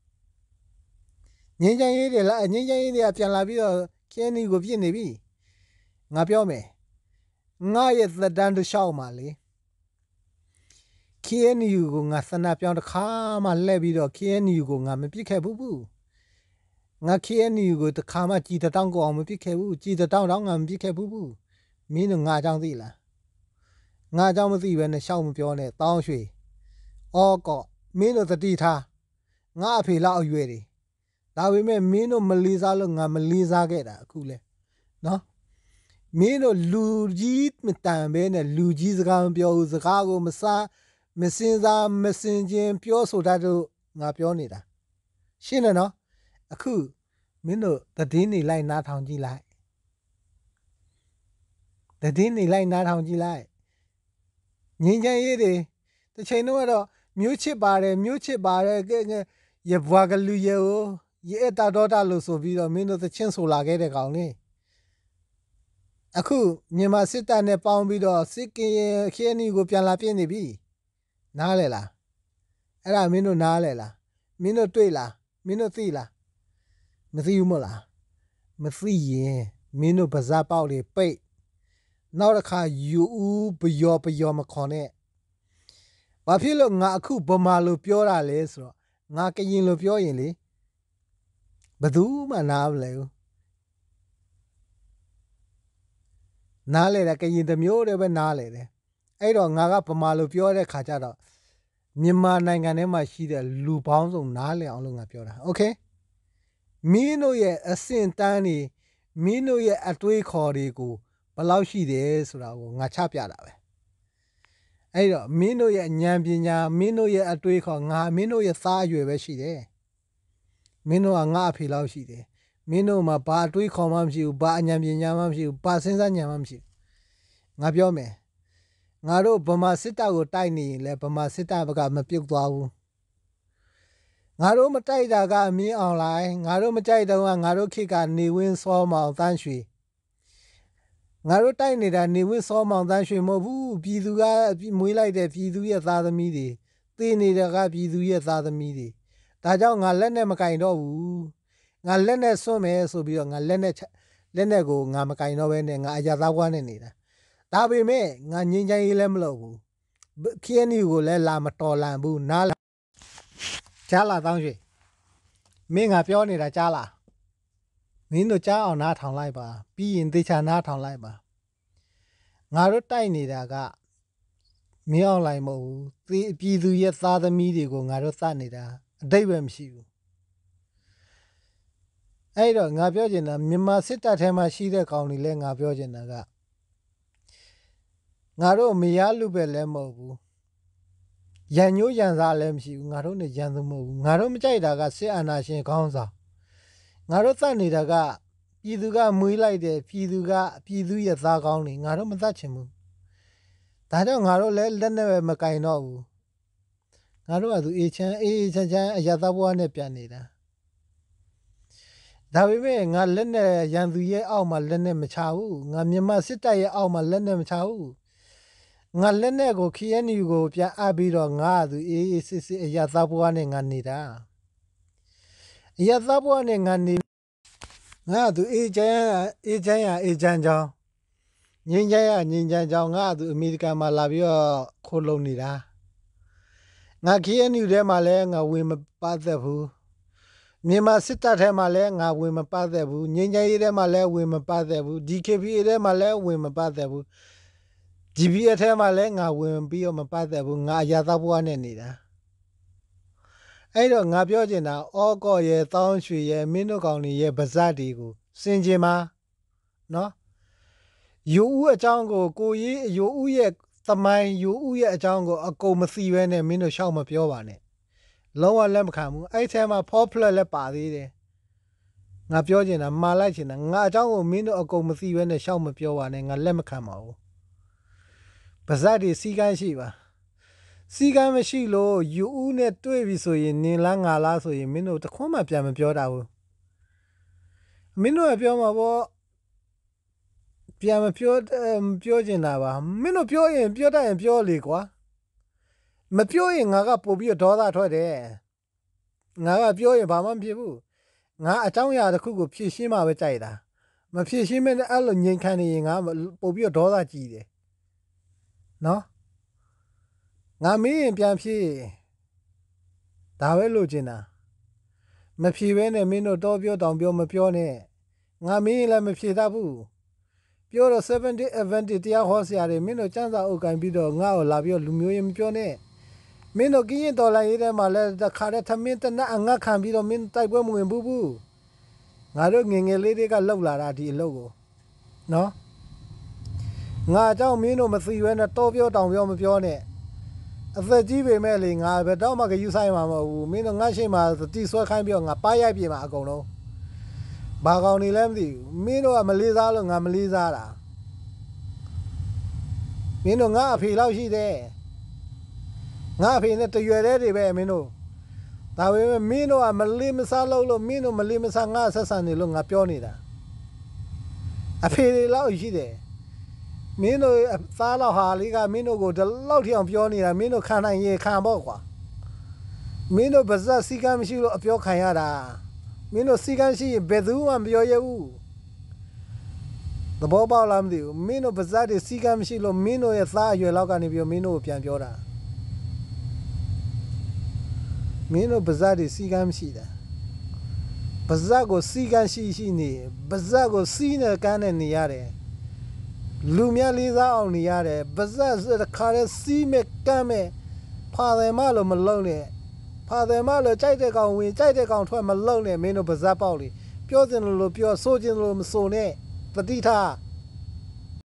ငင်းချင်ရေးတွေလားငင်းချင်ရေးတွေကပြန်လာပြီးတော့ခင်းနီကိုပြစ်နေပြီငါပြောမယ်ငါရဲ့သက်တမ်းတစ်လျှောက်မှာလေK N U ကိုငါစနာပြောင်းတစ်ခါမှလှည့်ပြီးတော့ K N U ကိုငါမပြစ်ခဲ့ဘူးဘူးငါ K N U ကိုတစ်ခါမှကြည်တောင်းကိုအောင်မပြစ်ခဲ့ဘူးကြည်တောင်းတောင်းငါမပြစ်ခဲ့ဘူးဘူးမင်းတို့ငါအကြောင်းသိလားငါအကြောင်းမသိဘဲနဲ့ရှောက်မပြောနဲ့တောင်းရွှေအော်ကောမင်းတို့တတိထားငါအဖေလောက်အရွယ်တွေဒါပေမဲ့မင်းတို့မလီစားလို့ငါမလီစားခဲ့တာအခုလဲနော်မင်းတို့လူကြီးမတန်ပဲနဲ့လူကြီးစကားမပြောဘူးစကားကိုမစားမစင်စားမစင်ချင်းပြောဆိုတတ်လို့ငါပြောနေတာရှင်းတယ်နော်အခုမင်းတို့တည်င်းနေလိုက်နားထောင်ကြည့်လိုက်တည်င်းနေလိုက်နားထောင်ကြည့်လိုက်ငင်းချင်ရေးတွေတစ်ချိန်တော့ကတော့မျိုးချစ်ပါတယ်မျိုးချစ်ပါတယ်ကဲရဘွားကလူရောရဲတာတော့တာလို့ဆိုပြီးတော့မင်းတို့သချင်းဆိုလာခဲ့တဲ့ကောင်လေးအခုမြန်မာစစ်တပ်နဲ့ပေါင်းပြီးတော့စစ်ကရင်ခင်းနီကိုပြန်လာပြင်းနေပြီနားလေလားအဲ့ဒါမင်းတို့နားလေလားမင်းတို့တွေ့လားမင်းတို့သိလားမသိဘူးမလားမသိရင်မင်းတို့ပါဇက်ပေါက်တွေပိတ်နောက်တစ်ခါယူဦးပယောပယောမခေါ်နဲ့ဘာဖြစ်လို့ငါအခုဗမာလိုပြောတာလဲဆိုတော့ငါကရင်လိုပြောရင်လေဘယ်သူမှနားမလဲဘူးနားလေတယ်ကရင်တစ်မျိုးတည်းပဲနားလေတယ်အဲ့တော့ငါကဗမာလိုပြောတဲ့ခါကျတော့မြန်မာနိုင်ငံထဲမှာရှိတဲ့လူပေါင်းစုံနားလည်အောင်လို့ငါပြောတာโอเคမင်းတို့ရဲ့အဆင့်တန်းတွေမင်းတို့ရဲ့အတွေးခေါ်တွေကိုဘယ်လောက်ရှိတယ်ဆိုတာကိုငါချပြတာပဲအဲ့တော့မင်းတို့ရဲ့ဉာဏ်ပညာမင်းတို့ရဲ့အတွေးခေါ်ငါမင်းတို့ရဲ့သားအရွယ်ပဲရှိတယ်မင်းတို့ကငါအဖေလောက်ရှိတယ်မင်းတို့မှာဘာအတွေးခေါ်မှမရှိဘူးဘာအဉာဏ်ပညာမှမရှိဘူးဘာစဉ်းစားဉာဏ်မှမရှိဘူးငါပြောမယ်ငါတို့ဗမာစစ်တပ်ကိုတိုက်နေရင်လည်းဗမာစစ်တပ်ဘက်ကမပြုတ်သွားဘူးငါတို့မတိုက်တာကအမြင့်အောင်လိုက်ငါတို့မကြိုက်တော့ကငါတို့ခေတ်ကနေဝင်းစောမောင်တန်းရွှေငါတို့တိုက်နေတာနေဝင်းစောမောင်တန်းရွှေမဟုတ်ဘူးပြည်သူကမွေးလိုက်တဲ့ပြည်သူရဲ့သားသမီးတွေသေနေတာကပြည်သူရဲ့သားသမီးတွေဒါကြောင့်ငါလက်နဲ့မကင်တော့ဘူးငါလက်နဲ့စွန့်မယ်ဆိုပြီးတော့ငါလက်နဲ့လက်နဲ့ကိုငါမကင်တော့ဘဲနဲ့ငါအရာသားကွာနဲ့နေတာဒါပေမဲ့ငါငင်းချိုင်းရေးလည်းမလုပ်ဘူးခင်းနီကိုလည်းလာမတော်လန်ဘူးနားလာကြားလာတောင်းရွှေမင်းငါပြောနေတာကြားလာမင်းတို့ကြားအောင်နားထောင်လိုက်ပါပြီးရင်သေချာနားထောင်လိုက်ပါငါတို့တိုက်နေတာကမင်းအောင်လိုက်မဟုတ်ဘူးသေပြည်သူရဲ့သားသမီးတွေကိုငါတို့သတ်နေတာအတိတ်ပဲမရှိဘူးအဲ့တော့ငါပြောချင်တာမြန်မာစစ်တပ်ထဲမှာရှိတဲ့ကောင်တွေလည်းငါပြောချင်တာကငါတို့မရလူပဲလည်းမဟုတ်ဘူးရန်ညိုးရန်စားလည်းမရှိဘူးငါတို့နဲ့ရန်သူမဟုတ်ဘူးငါတို့မကြိုက်တာကစစ်အာဏာရှင်ခေါင်းဆောင်ငါတို့သတ်နေတာကပြည်သူကမွေးလိုက်တယ်ပြည်သူကပြည်သူရဲ့သားကောင်းတွေငါတို့မသတ်ချင်ဘူးဒါကြောင့်ငါတို့လည်းလက်နဲ့ပဲမကင်တော့ဘူးငါတို့ကသူအေးချမ်းအေးချမ်းချမ်းအရသာဘွားနဲ့ပြန်နေတာဒါပေမဲ့ငါလက်နဲ့ရန်သူရဲ့အောက်မှာလက်နဲ့မချဘူးငါမြန်မာစစ်တပ်ရဲ့အောက်မှာလက်နဲ့မချဘူးငါလက်နဲ့ကို K N U ကိုပြန်အပ်ပြီးတော့ငါသူအေးအေးစစ်စစ်အရာသားဘွားနဲ့ငါနေတာအရာသားဘွားနဲ့ငါနေငါသူအေးချမ်းအေးချမ်းရအေးချမ်းကြောင်းငင်းချမ်းရငင်းချမ်းကြောင်းငါသူအမေရိကန်မှာလာပြီးတော့ခိုးလုံနေတာငါ K N U ထဲမှာလည်းငါဝင်မပတ်သက်ဘူးမြန်မာစစ်တပ်ထဲမှာလည်းငါဝင်မပတ်သက်ဘူးငင်းချမ်းရေးထဲမှာလည်းဝင်မပတ်သက်ဘူး D K P A ထဲမှာလည်းဝင်မပတ်သက်ဘူး G B A ထဲမှာလည်းငါဝင်ပြီးတော့မပတ်သက်ဘူးငါအရာသားဘွားနဲ့နေတာအဲ့တော့ငါပြောချင်တာအော်ကော့ရဲ့တောင်းရွှေရဲ့မင်းတို့ကောင်တွေရဲ့ဗဇတ်တွေကိုစင်ကြင်မှာနော်ယူဦးအကြောင်းကိုကိုကြီးယူဦးရဲ့သမိုင်းယူဦးရဲ့အကြောင်းကိုအကုန်မသိဘဲနဲ့မင်းတို့ရှောက်မပြောပါနဲ့လုံးဝလက်မခံဘူးအဲ့ထဲမှာ popular လည်းပါသေးတယ်ငါပြောချင်တာမှားလိုက်ချင်တာငါအကြောင်းကိုမင်းတို့အကုန်မသိဘဲနဲ့ရှောက်မပြောပါနဲ့ငါလက်မခံပါဘူးဗဇတ်တွေစီကန်းရှိပါစီကန်းမရှိလို့ယူဦးနဲ့တွေ့ပြီဆိုရင်နင်လားငါလားဆိုရင်မင်းတို့တခွန်းမှပြန်မပြောတာဘူးမင်းတို့ကပြောမှာပေါ့ပြန်မပြောပြောချင်တာပါမင်းတို့ပြောရင်ပြောတတ်ရင်ပြောလေကွာမပြောရင်ငါကပို့ပြီးဒေါသထွက်တယ်ငါကပြောရင်ဘာမှမဖြစ်ဘူးငါအကြောင်းအရာတစ်ခုကိုဖြည့်ရှင်းမှပဲကြိုက်တာမဖြည့်ရှင်းမနဲ့အဲ့လိုငြိမ်ခံနေရင်ငါပို့ပြီးဒေါသကြီးတယ်နော်ငါမင်းရင်ပြန်ဖြည့်ဒါပဲလို့ချင်တာမဖြည့်ဘဲနဲ့မင်းတို့တော့ပြောတောင်ပြောမပြောနဲ့ငါမင်းလည်းမဖြည့်တတ်ဘူးပြောတော့ seventy advantage တရားဟောဆရာတွေမင်းတို့စံစာအုပ်ကန်ပြီးတော့ငါ့ကိုလာပြီးတော့လူမျိုးရေးမပြောနဲ့မင်းတို့ကရင်တော်လိုင်းရေးထဲမှာလည်းတခါတည်းသမင်းတနအငတ်ခံပြီးတော့မင်းတိုက်ပွဲမဝင်ဘူးဘူးငါတို့ငငယ်လေးတွေကလှုပ်လာတာဒီအလုပ်ကိုနော်ငါအကြောင်းမင်းတို့မသိဘဲနဲ့တော့ပြောတောင်ပြောမပြောနဲ့အသက်ကြီးပေမဲ့လေငါဘယ်တော့မှကယူဆိုင်မှာမဟုတ်ဘူးမင်းတို့ငါရှိမှတီဆွဲခိုင်းပြီးတော့ငါပါရိုက်ပြေမှာအကုန်လုံးဘာကောင်နေလဲမသိဘူးမင်းတို့ကမလေးစားလို့ငါမလေးစားတာမင်းတို့ငါအဖေလောက်ရှိတယ်ငါအဖေနဲ့တရွယ်တဲ့တွေပဲမင်းတို့ဒါပေမဲ့မင်းတို့ကမလေးမစားလို့လို့မင်းတို့မလေးမစားငါဆက်ဆံနေလို့ငါပြောနေတာအဖေတွေလောက်ရှိတယ်မင်းတို့သားလောက်ဟာလေးကမင်းတို့ကိုဒီလောက်ထိအောင်ပြောနေတာမင်းတို့ခံနိုင်ရေခံပေါ့ကွာမင်းတို့ဗဇက်စီကမ်းမရှိလို့အပြောခံရတာမင်းတို့စီကမ်းရှိရင်ဘယ်သူမှမပြောရဘူးသဘောပေါက်လားမသိဘူးမင်းတို့ဗဇက်တွေစီကမ်းမရှိလို့မင်းတို့ရဲ့သားအရွယ်လောက်ကနေပြီးမင်းတို့ကိုပြန်ပြောတာမင်းတို့ဗဇက်တွေစီကမ်းမရှိတာဗဇက်ကိုစီကမ်းရှိရှိနေဗဇက်ကိုစီးနေကမ်းနေနေရတယ်လူများလေးစားအောင်နေရတယ်ဗဇက်တခါတည်းစီးမဲ့ကမ်းမဲ့ဖာတယ်မလို့မလုံနဲ့ဖာတယ်မလို့ကြိုက်တဲ့ကောင်ဝင်ကြိုက်တဲ့ကောင်ထွက်မလုံနဲ့မင်းတို့ဗဇက်ပေါက်လေပြောစင်လို့ပြောဆိုခြင်းလို့မဆိုနဲ့တတိထား